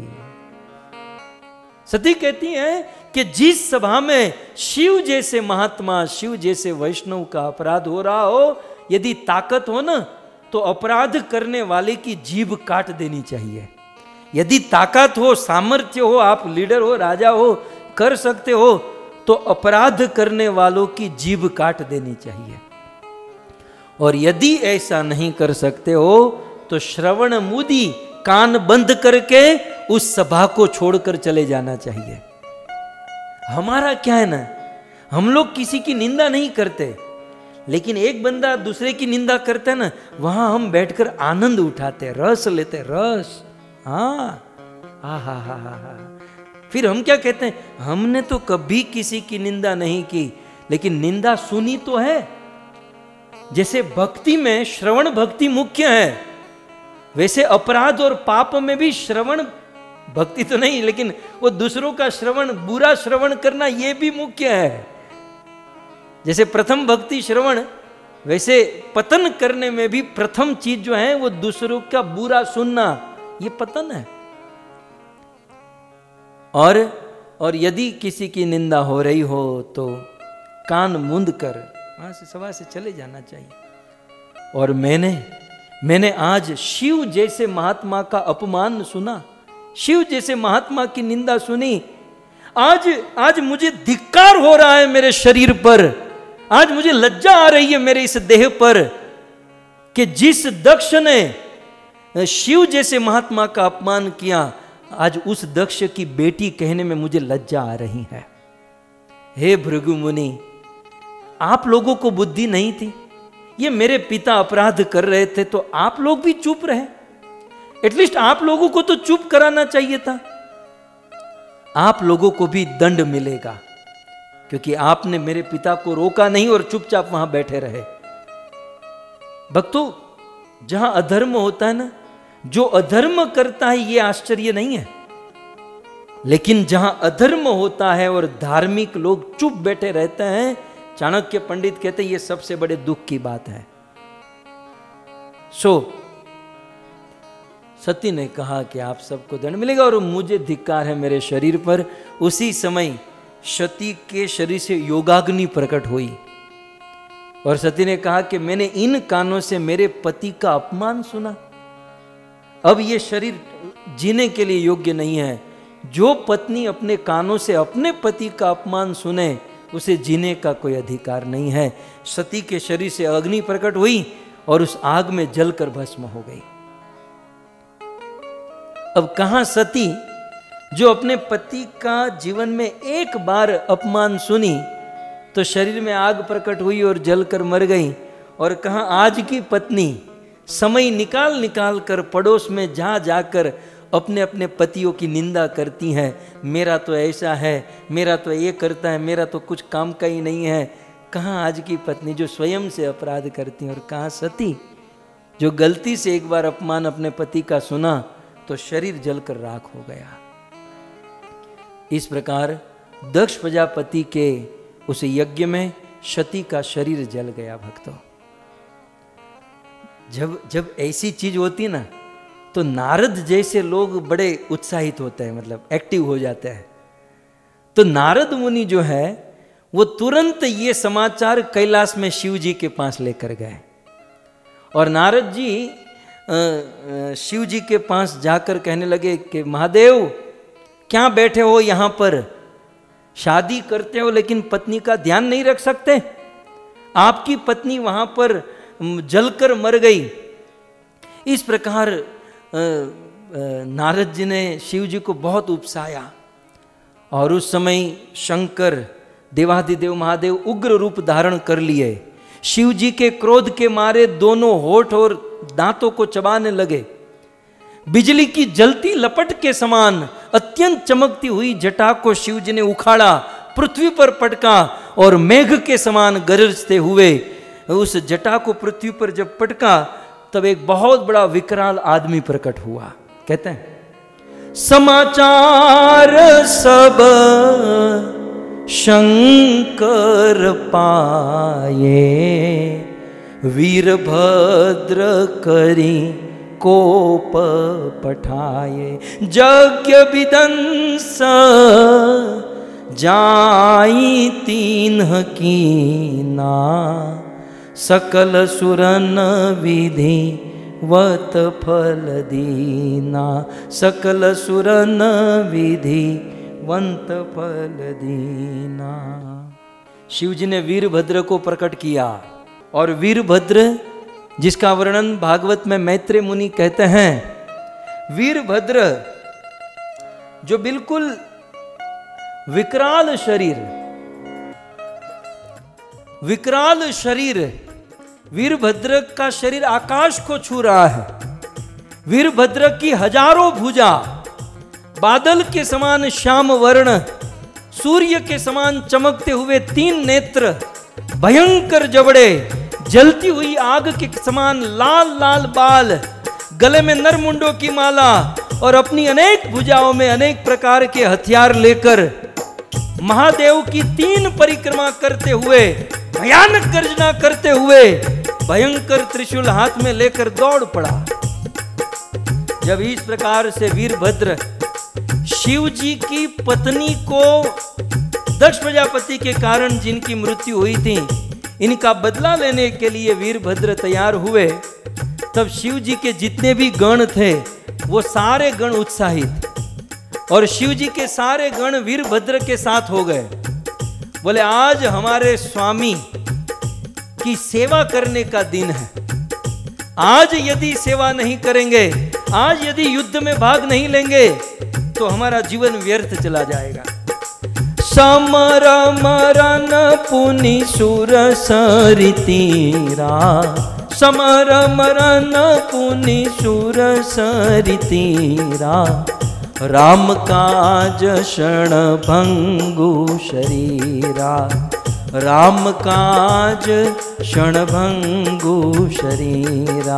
S1: सती कहती है कि जिस सभा में शिव जैसे महात्मा, शिव जैसे वैष्णव का अपराध हो रहा हो, यदि ताकत हो ना तो अपराध करने वाले की जीभ काट देनी चाहिए। यदि ताकत हो, सामर्थ्य हो, आप लीडर हो, राजा हो, कर सकते हो, तो अपराध करने वालों की जीभ काट देनी चाहिए। और यदि ऐसा नहीं कर सकते हो तो श्रवण मुदी, कान बंद करके उस सभा को छोड़कर चले जाना चाहिए। हमारा क्या है ना, हम लोग किसी की निंदा नहीं करते, लेकिन एक बंदा दूसरे की निंदा करता है ना, वहां हम बैठकर आनंद उठाते, रस लेते, रस। हाँ हा हा हा हा। फिर हम क्या कहते हैं, हमने तो कभी किसी की निंदा नहीं की, लेकिन निंदा सुनी तो है। जैसे भक्ति में श्रवण भक्ति मुख्य है, वैसे अपराध और पाप में भी श्रवण भक्ति तो नहीं, लेकिन वो दूसरों का श्रवण, बुरा श्रवण करना ये भी मुख्य है। जैसे प्रथम भक्ति श्रवण, वैसे पतन करने में भी प्रथम चीज जो है वो दूसरों का बुरा सुनना, ये पतन है। और और यदि किसी की निंदा हो रही हो तो कान मूंद कर वहां से सभा से चले जाना चाहिए। और मैंने मैंने आज शिव जैसे महात्मा का अपमान सुना, शिव जैसे महात्मा की निंदा सुनी। आज आज मुझे धिक्कार हो रहा है मेरे शरीर पर, आज मुझे लज्जा आ रही है मेरे इस देह पर कि जिस दक्ष ने शिव जैसे महात्मा का अपमान किया, आज उस दक्ष की बेटी कहने में मुझे लज्जा आ रही है। हे भृगु मुनि, आप लोगों को बुद्धि नहीं थी? ये मेरे पिता अपराध कर रहे थे तो आप लोग भी चुप रहे। एटलीस्ट आप लोगों को तो चुप कराना चाहिए था। आप लोगों को भी दंड मिलेगा, क्योंकि आपने मेरे पिता को रोका नहीं और चुपचाप वहां बैठे रहे। भक्तों, जहां अधर्म होता है ना, जो अधर्म करता है ये आश्चर्य नहीं है, लेकिन जहां अधर्म होता है और धार्मिक लोग चुप बैठे रहते हैं, चाणक्य पंडित कहते हैं ये सबसे बड़े दुख की बात है। सो सती ने कहा कि आप सबको दंड मिलेगा और मुझे धिक्कार है मेरे शरीर पर। उसी समय सती के शरीर से योगाग्नि प्रकट हुई और सती ने कहा कि मैंने इन कानों से मेरे पति का अपमान सुना, अब ये शरीर जीने के लिए योग्य नहीं है। जो पत्नी अपने कानों से अपने पति का अपमान सुने उसे जीने का कोई अधिकार नहीं है। सती के शरीर से अग्नि प्रकट हुई और उस आग में जलकर भस्म हो गई। अब कहां सती जो अपने पति का जीवन में एक बार अपमान सुनी तो शरीर में आग प्रकट हुई और जलकर मर गई, और कहां आज की पत्नी समय निकाल निकाल कर पड़ोस में जा जाकर अपने अपने पतियों की निंदा करती हैं। मेरा तो ऐसा है, मेरा तो ये करता है, मेरा तो कुछ काम का ही नहीं है। कहाँ आज की पत्नी जो स्वयं से अपराध करती हैं, और कहाँ सती जो गलती से एक बार अपमान अपने पति का सुना तो शरीर जलकर राख हो गया। इस प्रकार दक्ष प्रजापति के उस यज्ञ में सती का शरीर जल गया। भक्तों, जब जब ऐसी चीज होती ना तो नारद जैसे लोग बड़े उत्साहित होते हैं, मतलब एक्टिव हो जाते हैं। तो नारद मुनि जो है वो तुरंत ये समाचार कैलाश में शिव जी के पास लेकर गए, और नारद जी शिव जी के पास जाकर कहने लगे कि महादेव, क्या बैठे हो यहाँ पर, शादी करते हो लेकिन पत्नी का ध्यान नहीं रख सकते? आपकी पत्नी वहां पर जलकर मर गई। इस प्रकार नारद जी ने शिव जी को बहुत उपसाया, और उस समय शंकर देवाधिदेव महादेव उग्र रूप धारण कर लिए। शिव जी के क्रोध के मारे दोनों होठ और दांतों को चबाने लगे। बिजली की जलती लपट के समान अत्यंत चमकती हुई जटा को शिव जी ने उखाड़ा, पृथ्वी पर पटका और मेघ के समान गरजते हुए उस जटा को पृथ्वी पर जब पटका तब एक बहुत बड़ा विकराल आदमी प्रकट हुआ। कहते हैं समाचार सब शंकर पाए, वीरभद्र करी कोप पठाए, यज्ञ विदंस जाई तीन्ह कीना, सकल सुरन विधि वत फल दीना, सकल सुरन विधि वंत फल दीना। शिव जी ने वीरभद्र को प्रकट किया और वीरभद्र जिसका वर्णन भागवत में मैत्रेय मुनि कहते हैं, वीरभद्र जो बिल्कुल विकराल शरीर, विकराल शरीर, वीरभद्र का शरीर आकाश को छू रहा है। वीरभद्र की हजारों भुजा, बादल के समान श्याम वर्ण, सूर्य के समान चमकते हुए तीन नेत्र, भयंकर जबड़े, जलती हुई आग के समान लाल लाल बाल, गले में नरमुंडों की माला और अपनी अनेक भुजाओं में अनेक प्रकार के हथियार लेकर महादेव की तीन परिक्रमा करते हुए, भयानक गर्जना करते हुए, भयंकर त्रिशूल हाथ में लेकर दौड़ पड़ा। जब इस प्रकार से वीरभद्र शिव जी की पत्नी को दक्ष प्रजापति के कारण जिनकी मृत्यु हुई थी, इनका बदला लेने के लिए वीरभद्र तैयार हुए, तब शिव जी के जितने भी गण थे वो सारे गण उत्साहित और शिव जी के सारे गण वीरभद्र के साथ हो गए। बोले आज हमारे स्वामी की सेवा करने का दिन है, आज यदि सेवा नहीं करेंगे, आज यदि युद्ध में भाग नहीं लेंगे तो हमारा जीवन व्यर्थ चला जाएगा। समर मरन पुनि सुर सरितीरा, समर मरन पुनि सुर सरितीरा, राम काज क्षण भंगु शरीरा, राम काज क्षण भंगु शरीरा।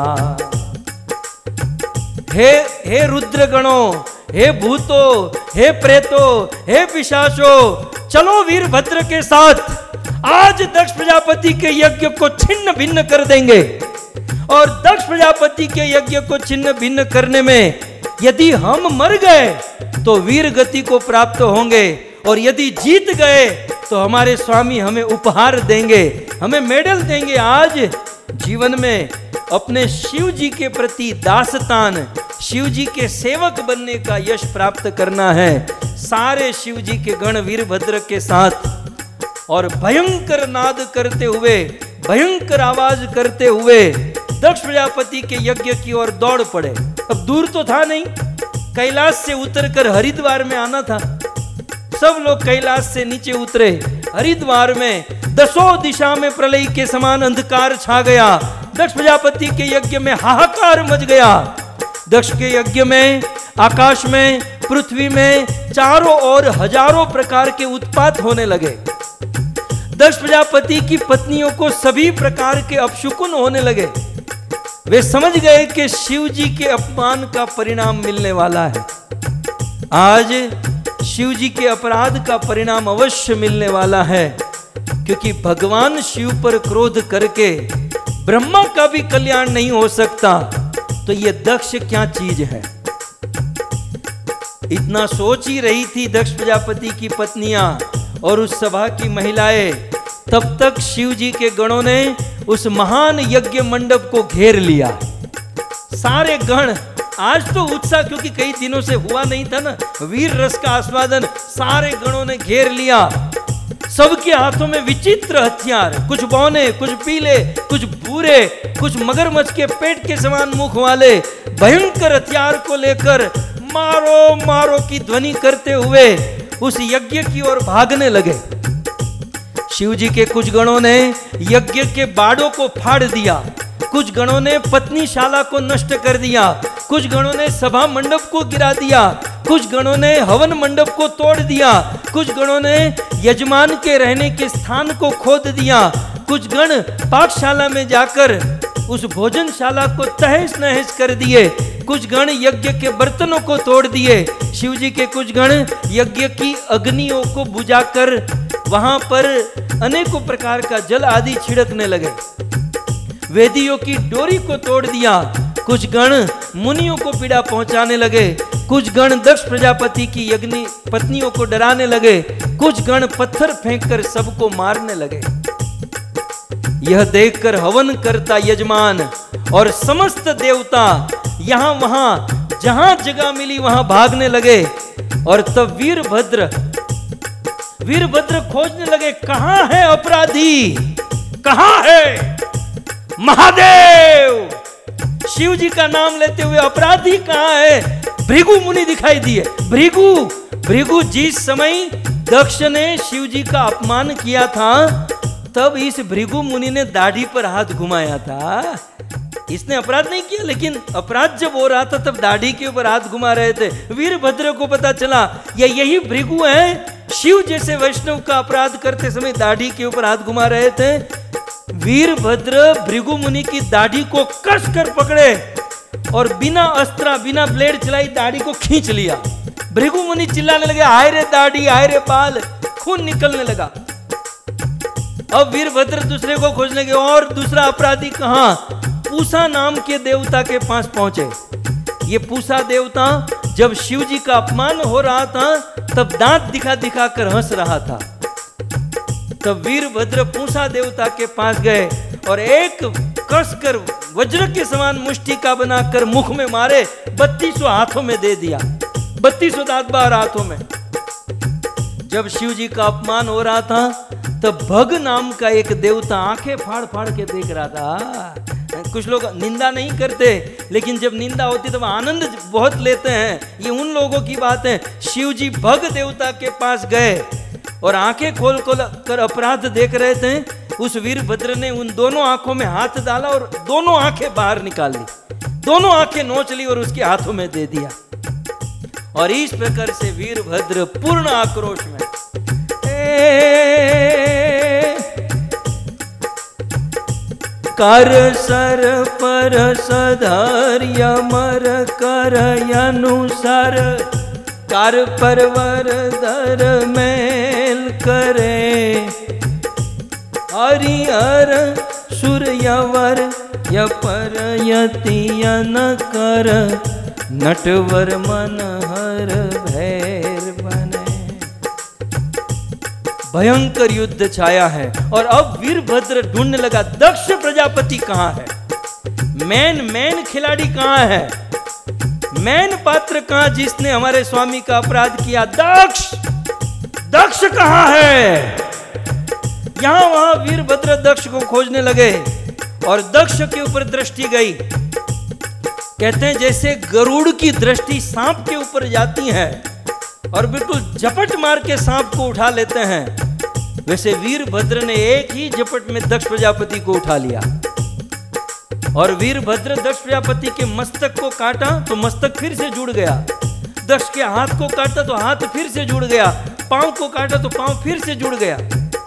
S1: हे हे रुद्र गणों, हे भूतो, हे प्रेतो, हे पिशाचो, चलो वीरभद्र के साथ आज दक्ष प्रजापति के यज्ञ को छिन्न भिन्न कर देंगे। और दक्ष प्रजापति के यज्ञ को छिन्न भिन्न करने में यदि हम मर गए तो वीर गति को प्राप्त होंगे, और यदि जीत गए तो हमारे स्वामी हमें उपहार देंगे, हमें मेडल देंगे। आज जीवन में अपने शिव जी के प्रति दासतान, शिव जी के सेवक बनने का यश प्राप्त करना है। सारे शिव जी के गण वीरभद्र के साथ और भयंकर नाद करते हुए, भयंकर आवाज करते हुए दक्ष प्रजापति के यज्ञ की ओर दौड़ पड़े। अब दूर तो था नहीं, कैलाश से उतरकर हरिद्वार में आना था। सब लोग कैलाश से नीचे उतरे। हरिद्वार में दसों दिशा में प्रलय के समान अंधकार छा गया। दक्ष प्रजापति के यज्ञ में हाहाकार मच गया। दक्ष के यज्ञ में, आकाश में, पृथ्वी में चारों ओर हजारों प्रकार के उत्पात होने लगे। दक्ष प्रजापति की पत्नियों को सभी प्रकार के अपशुकुन होने लगे। वे समझ गए कि शिव जी के अपमान का परिणाम मिलने वाला है। आज शिव जी के अपराध का परिणाम अवश्य मिलने वाला है, क्योंकि भगवान शिव पर क्रोध करके ब्रह्मा का भी कल्याण नहीं हो सकता, तो ये दक्ष क्या चीज है। इतना सोच ही रही थी दक्ष प्रजापति की पत्नियां और उस सभा की महिलाएं, तब तक शिव जी के गणों ने उस महान यज्ञ मंडप को घेर लिया। सारे गण, आज तो उत्साह क्योंकि कई दिनों से हुआ नहीं था ना, वीर रस का आस्वादन सारे गणों ने घेर लिया। सबके हाथों में विचित्र हथियार, कुछ बौने, कुछ पीले, कुछ भूरे, कुछ मगरमच्छ के पेट के समान मुख वाले भयंकर हथियार को लेकर मारो मारो की ध्वनि करते हुए उस यज्ञ की ओर भागने लगे। शिव जी के कुछ गणों ने यज्ञ के बाड़ों को फाड़ दिया, कुछ गणों ने पत्नीशाला को नष्ट कर दिया, कुछ गणों ने सभा मंडप को गिरा दिया, कुछ गणों ने हवन मंडप को तोड़ दिया, कुछ गणों ने यजमान के रहने के स्थान को खोद दिया, कुछ गण पाकशाला में जाकर उस भोजनशाला को तहस नहस कर दिए, कुछ गण यज्ञ के बर्तनों को तोड़ दिए। शिव जी के कुछ गण यज्ञ की अग्नियों को बुझाकर वहां पर अनेकों प्रकार का जल आदि छिड़कने लगे, वेदियों की डोरी को तोड़ दिया, कुछ गण मुनियों को पीड़ा पहुंचाने लगे, कुछ गण दक्ष प्रजापति की यज्ञ पत्नियों को डराने लगे, कुछ गण पत्थर फेंककर सबको मारने लगे। यह देखकर हवन करता यजमान और समस्त देवता यहां वहां जहां जगह मिली वहां भागने लगे। और तब वीरभद्र वीरभद्र खोजने लगे, कहां है अपराधी, कहां है महादेव। शिव जी का नाम लेते हुए अपराधी कहां है? भृगु मुनि दिखाई दिए। भृगु भृगु जिस समय दक्ष ने शिव जी का अपमान किया था, तब इस भृगु मुनि ने दाढ़ी पर हाथ घुमाया था। इसने अपराध नहीं किया, लेकिन अपराध जब हो रहा था तब दाढ़ी के ऊपर हाथ घुमा रहे थे। वीरभद्र को पता चला ये यही भृगु है, शिव जैसे वैष्णव का अपराध करते समय दाढ़ी के ऊपर हाथ घुमा रहे थे। वीरभद्र भृगु मुनि की दाढ़ी को कस कर पकड़े और बिना अस्त्र बिना ब्लेड चलाई दाढ़ी को खींच लिया। भृगु मुनि चिल्लाने लगे, हाय रे दाढ़ी, हाय रे बाल, खून निकलने लगा। अब वीरभद्र दूसरे को खोजने गए और दूसरा अपराधी कहां? पूसा नाम के देवता के पास पहुंचे। ये पूसा देवता जब शिव जी का अपमान हो रहा था तब दांत दिखा दिखा कर हंस रहा था। तब वीरभद्र पूसा देवता के पास गए और एक कसकर वज्र के समान मुष्टि का बनाकर मुख में मारे, बत्तीसों हाथों में दे दिया, बत्तीसों दांत बाहर हाथों में। जब शिव जी का अपमान हो रहा था तब भग नाम का एक देवता आंखें फाड़ फाड़ के देख रहा था। कुछ लोग निंदा नहीं करते, लेकिन जब निंदा होती तो आनंद बहुत लेते हैं। ये उन लोगों की बात है। शिव जी भग देवता के पास गए और आंखें खोल खोल कर अपराध देख रहे थे। उस वीरभद्र ने उन दोनों आंखों में हाथ डाला और दोनों आंखें बाहर निकाल ली, दोनों आंखें नोच ली और उसके हाथों में दे दिया। और इस प्रकार से वीरभद्र पूर्ण आक्रोश में कर सर पर सधर्य मर कर अनुसार कर परवर दर मेल करे हरिहर सूर्यवर यपर यतियन कर नटवर मनहर भैर बने। भयंकर युद्ध छाया है और अब वीरभद्र ढूंढने लगा दक्ष प्रजापति कहां है, मैन मैन खिलाड़ी कहां है, मैन पात्र कहां जिसने हमारे स्वामी का अपराध किया। दक्ष दक्ष कहां है? यहां वहां वीरभद्र दक्ष को खोजने लगे और दक्ष के ऊपर दृष्टि गई। कहते हैं जैसे गरुड़ की दृष्टि सांप के ऊपर जाती है और बिल्कुल झपट मार के सांप को उठा लेते हैं, वैसे वीरभद्र ने एक ही झपट में दक्ष प्रजापति को उठा लिया। और वीरभद्र दक्ष प्रजापति के मस्तक को काटा तो मस्तक फिर से जुड़ गया, दक्ष के हाथ को काटा तो हाथ फिर से जुड़ गया, पांव को काटा तो पांव फिर से जुड़ गया।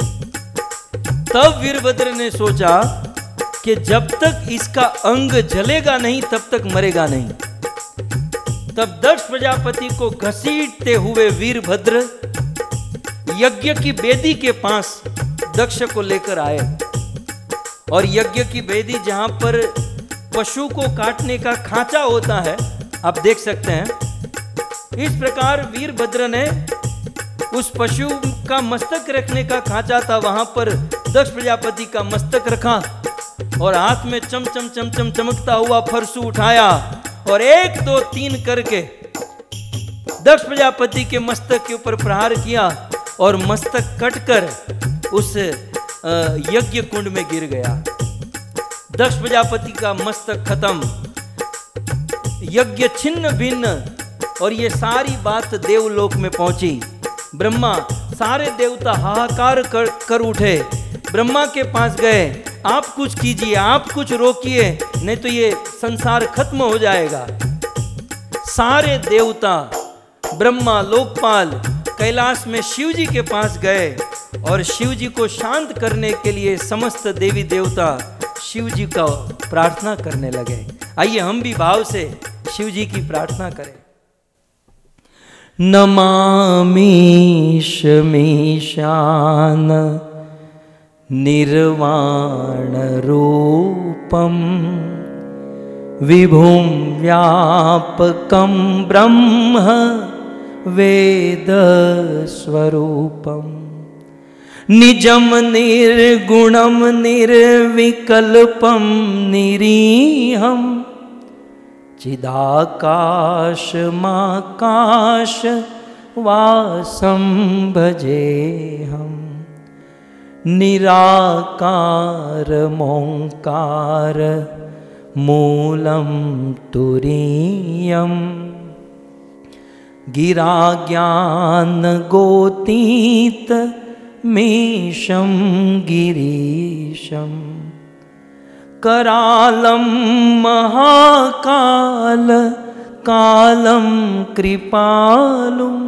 S1: तब वीरभद्र ने सोचा कि जब तक इसका अंग जलेगा नहीं तब तक मरेगा नहीं। तब दक्ष प्रजापति को घसीटते हुए वीरभद्र यज्ञ की वेदी के पास दक्ष को लेकर आए और यज्ञ की वेदी जहां पर पशु को काटने का खांचा होता है, आप देख सकते हैं। इस प्रकार वीरभद्र ने उस पशु का मस्तक रखने का खांचा था, वहां पर दक्ष प्रजापति का मस्तक रखा और हाथ में चम चम चम चम चमकता हुआ फरसू उठाया और एक दो तीन करके दक्ष प्रजापति के मस्तक के ऊपर प्रहार किया और मस्तक कटकर उस यज्ञ कुंड में गिर गया। दक्ष प्रजापति का मस्तक खत्म, यज्ञ छिन्न भिन्न। और ये सारी बात देवलोक में पहुंची। ब्रह्मा सारे देवता हाहाकार कर, कर उठे, ब्रह्मा के पास गए, आप कुछ कीजिए, आप कुछ रोकिए, नहीं तो ये संसार खत्म हो जाएगा। सारे देवता ब्रह्मा लोकपाल कैलाश में शिव जी के पास गए और शिव जी को शांत करने के लिए समस्त देवी देवता शिव जी का प्रार्थना करने लगे। आइए हम भी भाव से शिव जी की प्रार्थना करें। नमामि शमीशान निर्वाण रूपम विभुं व्यापकं ब्रह्म वेद स्वरूपम निजम निर्गुणम निर्विकल्पम निरीहम चिदाकाशमाकाश वासं भजेहम् निराकार मोंकार मूलं तुरीयं गिरा ज्ञान गोतीत मीशं गिरीशं करालं महाकाल कालं कृपालुं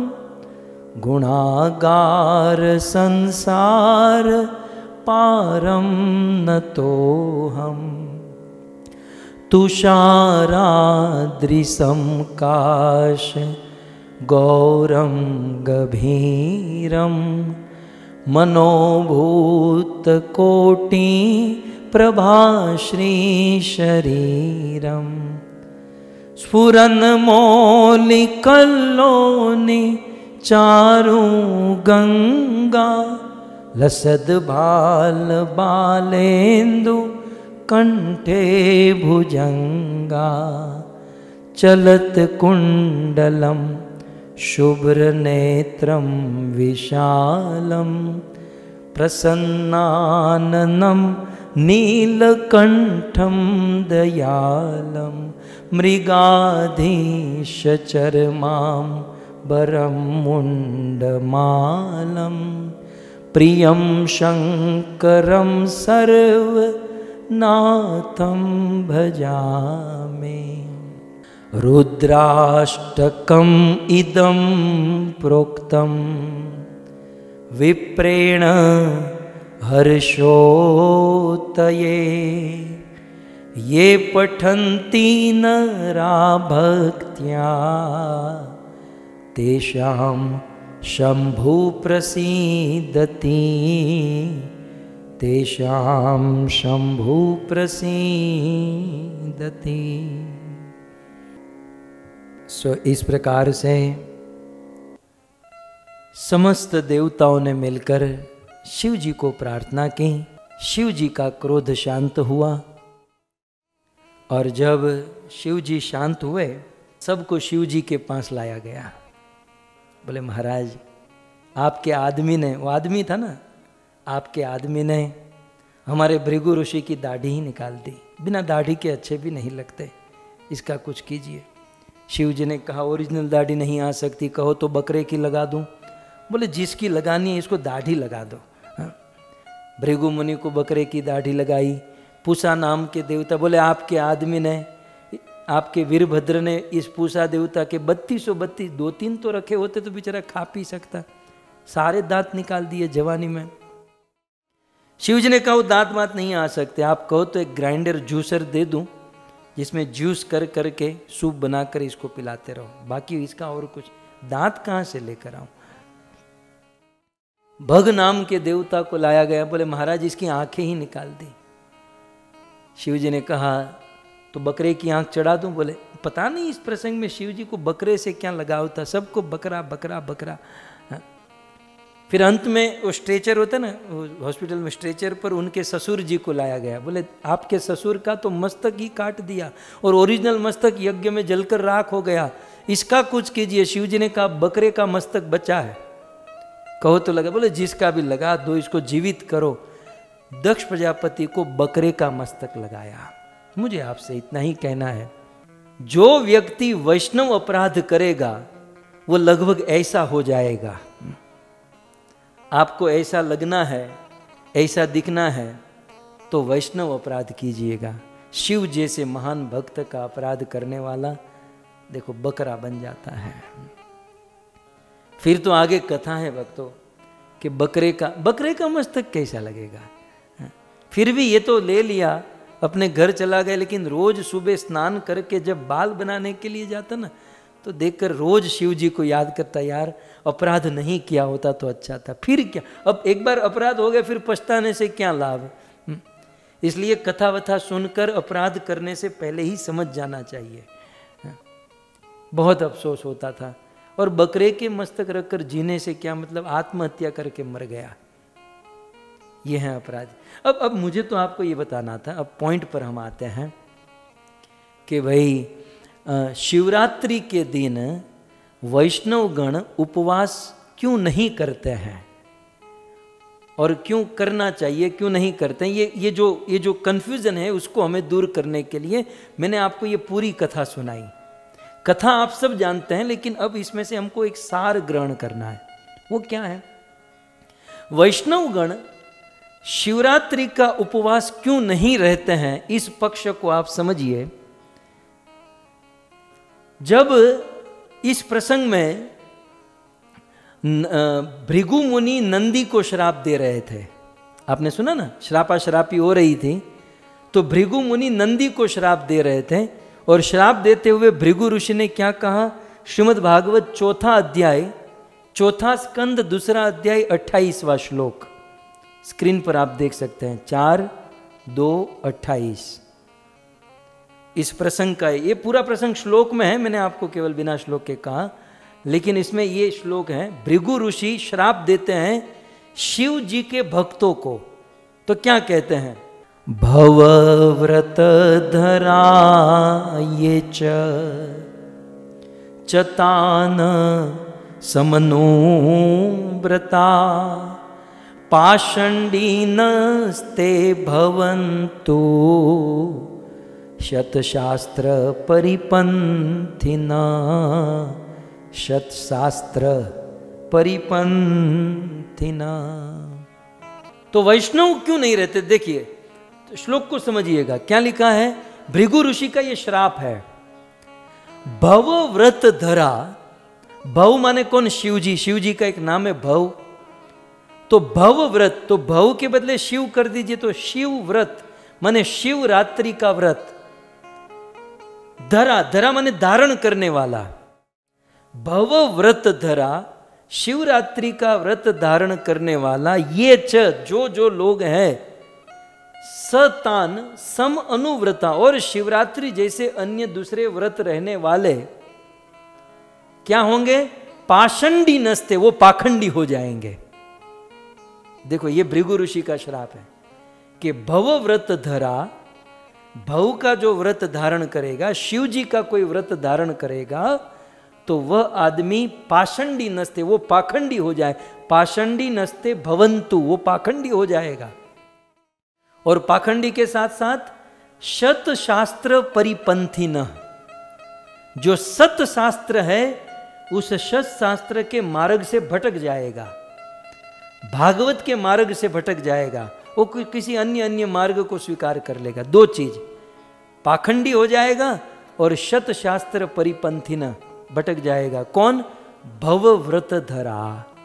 S1: गुणागार संसार पारं नतोऽहं तुषाराद्रिसं काश गौरं गभीरं मनोभूतकोटि प्रभाश्री शरीरं स्फुरन्मौलिकल्लोनि चारु गंगा लसद बाल बालेन्दु कंठे भुजंगा चलत कुंडलम शुभ्र नेत्रम विशालम प्रसन्नाननं नीलकंठम दयालम मृगाधीश चरमां बरं मुण्डमालं प्रियं शङ्करं सर्वनाथं भजामि रुद्राष्टकम् इदं प्रोक्तं विप्रेण हर्षोतये ये पठन्ति नरा भक्त्या तेषां शंभु प्रसीदति तेषां शंभु प्रसीदति। सो इस प्रकार से समस्त देवताओं ने मिलकर शिव जी को प्रार्थना की। शिव जी का क्रोध शांत हुआ और जब शिव जी शांत हुए सबको शिव जी के पास लाया गया। बोले महाराज आपके आदमी ने, वो आदमी था ना, आपके आदमी ने हमारे भृगु ऋषि की दाढ़ी ही निकाल दी, बिना दाढ़ी के अच्छे भी नहीं लगते, इसका कुछ कीजिए। शिव जी ने कहा ओरिजिनल दाढ़ी नहीं आ सकती, कहो तो बकरे की लगा दूं। बोले जिसकी लगानी है इसको दाढ़ी लगा दो। हाँ? भृगु मुनि को बकरे की दाढ़ी लगाई। पूषा नाम के देवता बोले आपके आदमी ने, आपके वीरभद्र ने इस पूषा देवता के बत्तीस सौ बत्तीस, दो तीन तो रखे होते तो बेचारा खा पी सकता, सारे दांत निकाल दिए जवानी में। शिव जी ने कहा दांत मात नहीं आ सकते, आप कहो तो एक ग्राइंडर जूसर दे दूं जिसमें जूस कर करके सूप बनाकर इसको पिलाते रहो, बाकी इसका और कुछ दांत कहां से लेकर आऊं। भग नाम के देवता को लाया गया। बोले महाराज इसकी आंखें ही निकाल दी। शिव जी ने कहा तो बकरे की आंख चढ़ा दूं। बोले पता नहीं इस प्रसंग में शिव जी को बकरे से क्या लगाव था, सबको बकरा बकरा बकरा। हाँ। फिर अंत में वो स्ट्रेचर होता ना, हॉस्पिटल में स्ट्रेचर पर उनके ससुर जी को लाया गया। बोले आपके ससुर का तो मस्तक ही काट दिया और ओरिजिनल मस्तक यज्ञ में जलकर राख हो गया, इसका कुछ कीजिए। शिव जी ने कहा बकरे का मस्तक बचा है, कहो तो लगा। बोले जिसका भी लगा दो, इसको जीवित करो। दक्ष प्रजापति को बकरे का मस्तक लगाया। मुझे आपसे इतना ही कहना है, जो व्यक्ति वैष्णव अपराध करेगा वो लगभग ऐसा हो जाएगा। आपको ऐसा लगना है, ऐसा दिखना है तो वैष्णव अपराध कीजिएगा। शिव जैसे महान भक्त का अपराध करने वाला देखो बकरा बन जाता है। फिर तो आगे कथा है भक्तों कि बकरे का बकरे का मस्तक कैसा लगेगा। फिर भी ये तो ले लिया, अपने घर चला गया, लेकिन रोज सुबह स्नान करके जब बाल बनाने के लिए जाता ना, तो देखकर रोज शिव जी को याद करता, यार अपराध नहीं किया होता तो अच्छा था। फिर क्या, अब एक बार अपराध हो गया फिर पछताने से क्या लाभ। इसलिए कथा वथा सुनकर अपराध करने से पहले ही समझ जाना चाहिए। बहुत अफसोस होता था। और बकरे के मस्तक रखकर जीने से क्या मतलब, आत्महत्या करके मर गया, ये है अपराध। अब अब मुझे तो आपको ये बताना था, अब पॉइंट पर हम आते हैं कि भाई शिवरात्रि के दिन वैष्णव गण उपवास क्यों नहीं करते हैं और क्यों करना चाहिए, क्यों नहीं करते हैं। ये ये जो ये जो कन्फ्यूजन है उसको हमें दूर करने के लिए मैंने आपको ये पूरी कथा सुनाई। कथा आप सब जानते हैं, लेकिन अब इसमें से हमको एक सार ग्रहण करना है। वो क्या है, वैष्णव गण शिवरात्रि का उपवास क्यों नहीं रहते हैं, इस पक्ष को आप समझिए। जब इस प्रसंग में भृगु मुनि नंदी को श्राप दे रहे थे, आपने सुना ना, श्रापा श्रापी हो रही थी, तो भृगु मुनि नंदी को श्राप दे रहे थे। और श्राप देते हुए भृगु ऋषि ने क्या कहा, श्रीमद् भागवत चौथा अध्याय, चौथा स्कंद, दूसरा अध्याय, अट्ठाईसवां श्लोक, स्क्रीन पर आप देख सकते हैं, चार दो अट्ठाईस। इस प्रसंग का ये पूरा प्रसंग श्लोक में है, मैंने आपको केवल बिना श्लोक के कहा, लेकिन इसमें ये श्लोक है। भृगु ऋषि श्राप देते हैं शिव जी के भक्तों को, तो क्या कहते हैं, भव व्रत धरा ये च चतान समनो व्रता पाषण्डीनस्ते भवन्तु शतशास्त्र परिपन्थिना शतशास्त्र परिपन्थिना। तो वैष्णव क्यों नहीं रहते, देखिए तो श्लोक को समझिएगा क्या लिखा है। भृगु ऋषि का ये श्राप है, भव व्रत धरा। भव माने कौन, शिव जी, शिव जी का एक नाम है भव। तो भव व्रत, तो भव के बदले शिव कर दीजिए, तो शिव व्रत माने शिवरात्रि का व्रत। धरा, धरा माने धारण करने वाला। भव व्रत धरा, शिवरात्रि का व्रत धारण करने वाला। ये च, जो जो लोग हैं, सतान सम अनुव्रता, और शिवरात्रि जैसे अन्य दूसरे व्रत रहने वाले क्या होंगे, पाषंडी नस्ते, वो पाखंडी हो जाएंगे। देखो ये भृगु ऋषि का श्राप है कि भव व्रत धरा, भव का जो व्रत धारण करेगा, शिव जी का कोई व्रत धारण करेगा, तो वह आदमी पाषंडी नस्ते, वो पाखंडी हो जाए। पाषंडी नस्ते भवंतु, वो पाखंडी हो जाएगा। और पाखंडी के साथ साथ शत शास्त्र परिपंथी न, जो सत शास्त्र है उस शत शास्त्र के मार्ग से भटक जाएगा, भागवत के मार्ग से भटक जाएगा, वो किसी अन्य अन्य मार्ग को स्वीकार कर लेगा। दो चीज, पाखंडी हो जाएगा और शत शास्त्र परिपंथी न, भटक जाएगा। कौन, भव व्रत धरा।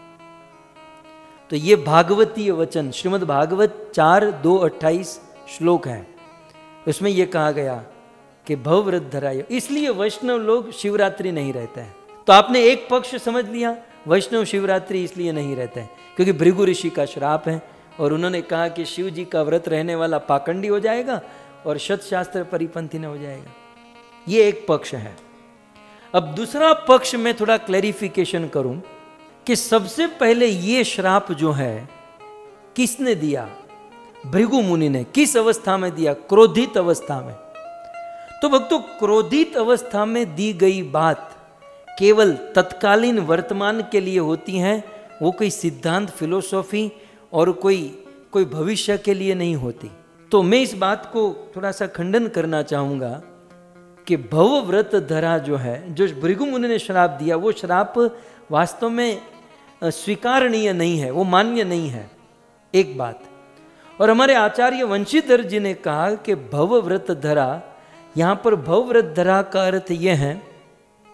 S1: तो ये भागवतीय वचन श्रीमद् भागवत चार दो अट्ठाईस श्लोक है, उसमें यह कहा गया कि भव व्रत धरा। इसलिए वैष्णव लोग शिवरात्रि नहीं रहते हैं। तो आपने एक पक्ष समझ लिया, वैष्णव शिवरात्रि इसलिए नहीं रहते हैं क्योंकि भृगु ऋषि का श्राप है, और उन्होंने कहा कि शिव जी का व्रत रहने वाला पाखंडी हो जाएगा और शतशास्त्र परिपंथी न हो जाएगा। ये एक पक्ष है। अब दूसरा पक्ष में थोड़ा क्लैरिफिकेशन करूं कि सबसे पहले ये श्राप जो है किसने दिया, भृगु मुनि ने। किस अवस्था में दिया, क्रोधित अवस्था में। तो भक्तों, क्रोधित अवस्था में दी गई बात केवल तत्कालीन वर्तमान के लिए होती हैं, वो कोई सिद्धांत फिलोसॉफी और कोई कोई भविष्य के लिए नहीं होती। तो मैं इस बात को थोड़ा सा खंडन करना चाहूंगा कि भव व्रत धरा जो है, जो भृगु मुनि ने श्राप दिया, वो श्राप वास्तव में स्वीकारणीय नहीं है, वो मान्य नहीं है। एक बात। और हमारे आचार्य वंशीधर जी ने कहा कि भव व्रत धरा, यहां पर भव व्रत धरा का अर्थ यह है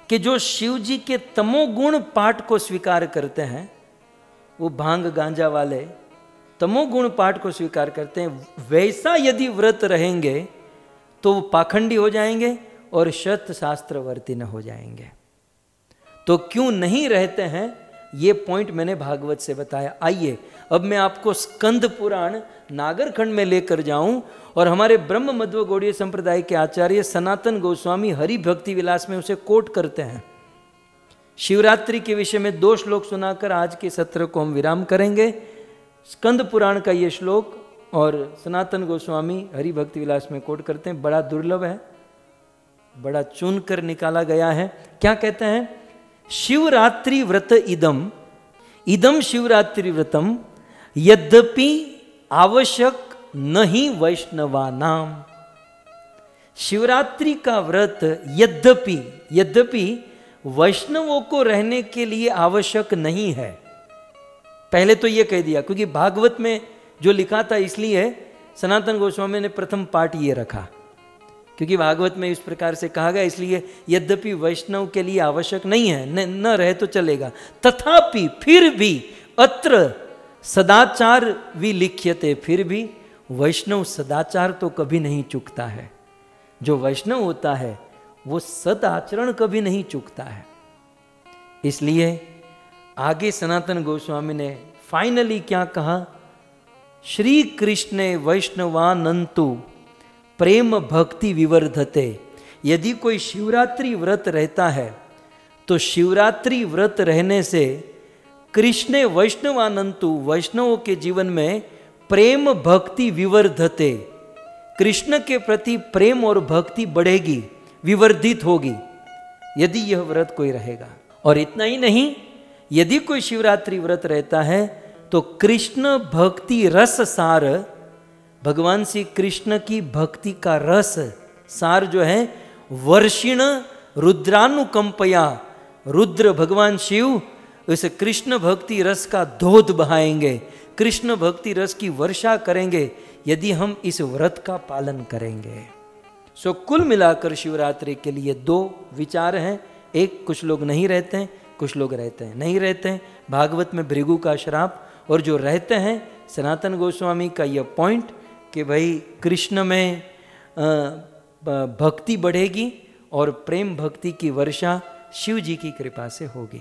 S1: कि जो शिव जी के तमोगुण पाठ को स्वीकार करते हैं, वो भांग गांजा वाले तमोगुण पाठ को स्वीकार करते हैं, वैसा यदि व्रत रहेंगे तो वो पाखंडी हो जाएंगे और शत शास्त्रवर्ती न हो जाएंगे। तो क्यों नहीं रहते हैं, ये पॉइंट मैंने भागवत से बताया। आइए अब मैं आपको स्कंद पुराण नागरखंड में लेकर जाऊं और हमारे ब्रह्म मध्व गौड़ीय संप्रदाय के आचार्य सनातन गोस्वामी हरि भक्ति विलास में उसे कोट करते हैं। शिवरात्रि के विषय में दो श्लोक सुनाकर आज के सत्र को हम विराम करेंगे। स्कंद पुराण का ये श्लोक और सनातन गोस्वामी हरि भक्ति विलास में कोट करते हैं, बड़ा दुर्लभ है, बड़ा चुन कर निकाला गया है। क्या कहते हैं? शिवरात्रि व्रत इदम इदम शिवरात्रि व्रतम यद्यपि आवश्यक नहीं वैष्णवानाम। शिवरात्रि का व्रत यद्यपि यद्यपि वैष्णवों को रहने के लिए आवश्यक नहीं है। पहले तो ये कह दिया, क्योंकि भागवत में जो लिखा था इसलिए सनातन गोस्वामी ने प्रथम पाठ ये रखा, क्योंकि भागवत में इस प्रकार से कहा गया, इसलिए यद्यपि वैष्णव के लिए आवश्यक नहीं है, न, न रहे तो चलेगा। तथापि फिर भी अत्र सदाचार विलिख्यते, फिर भी वैष्णव सदाचार तो कभी नहीं चूकता है। जो वैष्णव होता है वो सदाचरण कभी नहीं चूकता है। इसलिए आगे सनातन गोस्वामी ने फाइनली क्या कहा? श्री कृष्णे वैष्णवानंतु प्रेम भक्ति विवर्धते। यदि कोई शिवरात्रि व्रत रहता है तो शिवरात्रि व्रत रहने से कृष्णे वैष्णवानंतु, वैष्णवों के जीवन में प्रेम भक्ति विवर्धते, कृष्ण के प्रति प्रेम और भक्ति बढ़ेगी, विवर्धित होगी यदि यह व्रत कोई रहेगा। और इतना ही नहीं, यदि कोई शिवरात्रि व्रत रहता है तो कृष्ण भक्ति रस सार, भगवान श्री कृष्ण की भक्ति का रस सार जो है, वर्षिण रुद्रानुकंपया, रुद्र भगवान शिव इस कृष्ण भक्ति रस का धोध बहाएंगे, कृष्ण भक्ति रस की वर्षा करेंगे यदि हम इस व्रत का पालन करेंगे। सो कुल मिलाकर शिवरात्रि के लिए दो विचार हैं। एक, कुछ लोग नहीं रहते हैं, कुछ लोग रहते हैं। नहीं रहते हैं भागवत में भृगु का श्राप, और जो रहते हैं सनातन गोस्वामी का यह पॉइंट कि भाई कृष्ण में भक्ति बढ़ेगी और प्रेम भक्ति की वर्षा शिव जी की कृपा से होगी।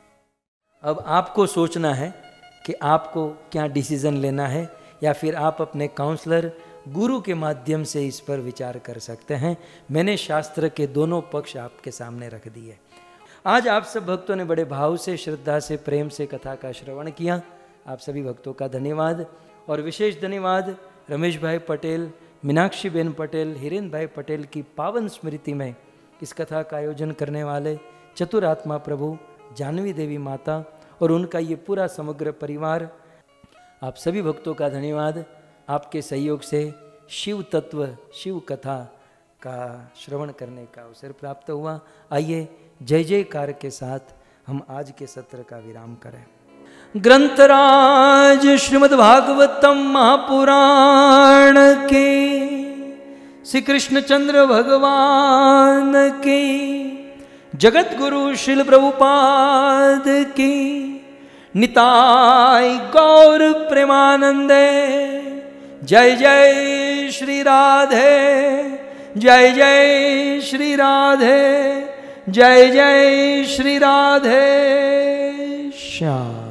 S1: अब आपको सोचना है कि आपको क्या डिसीजन लेना है, या फिर आप अपने काउंसलर गुरु के माध्यम से इस पर विचार कर सकते हैं। मैंने शास्त्र के दोनों पक्ष आपके सामने रख दिए। आज आप सब भक्तों ने बड़े भाव से, श्रद्धा से, प्रेम से कथा का श्रवण किया। आप सभी भक्तों का धन्यवाद। और विशेष धन्यवाद रमेश भाई पटेल, मीनाक्षी बेन पटेल, हिरेन भाई पटेल की पावन स्मृति में इस कथा का आयोजन करने वाले चतुर आत्मा प्रभु जानवी देवी माता और उनका ये पूरा समग्र परिवार। आप सभी भक्तों का धन्यवाद। आपके सहयोग से शिव तत्व, शिव कथा का श्रवण करने का अवसर प्राप्त हुआ। आइए जय जयकार के साथ हम आज के सत्र का विराम करें। ग्रंथराज श्रीमद् भागवतम महापुराण के श्री कृष्णचंद्र भगवान के, जगत गुरु श्रील प्रभुपाद की, निताय गौर प्रेमानंदे। जय जय श्री राधे, जय जय श्री राधे, जय जय श्री राधे श्याम।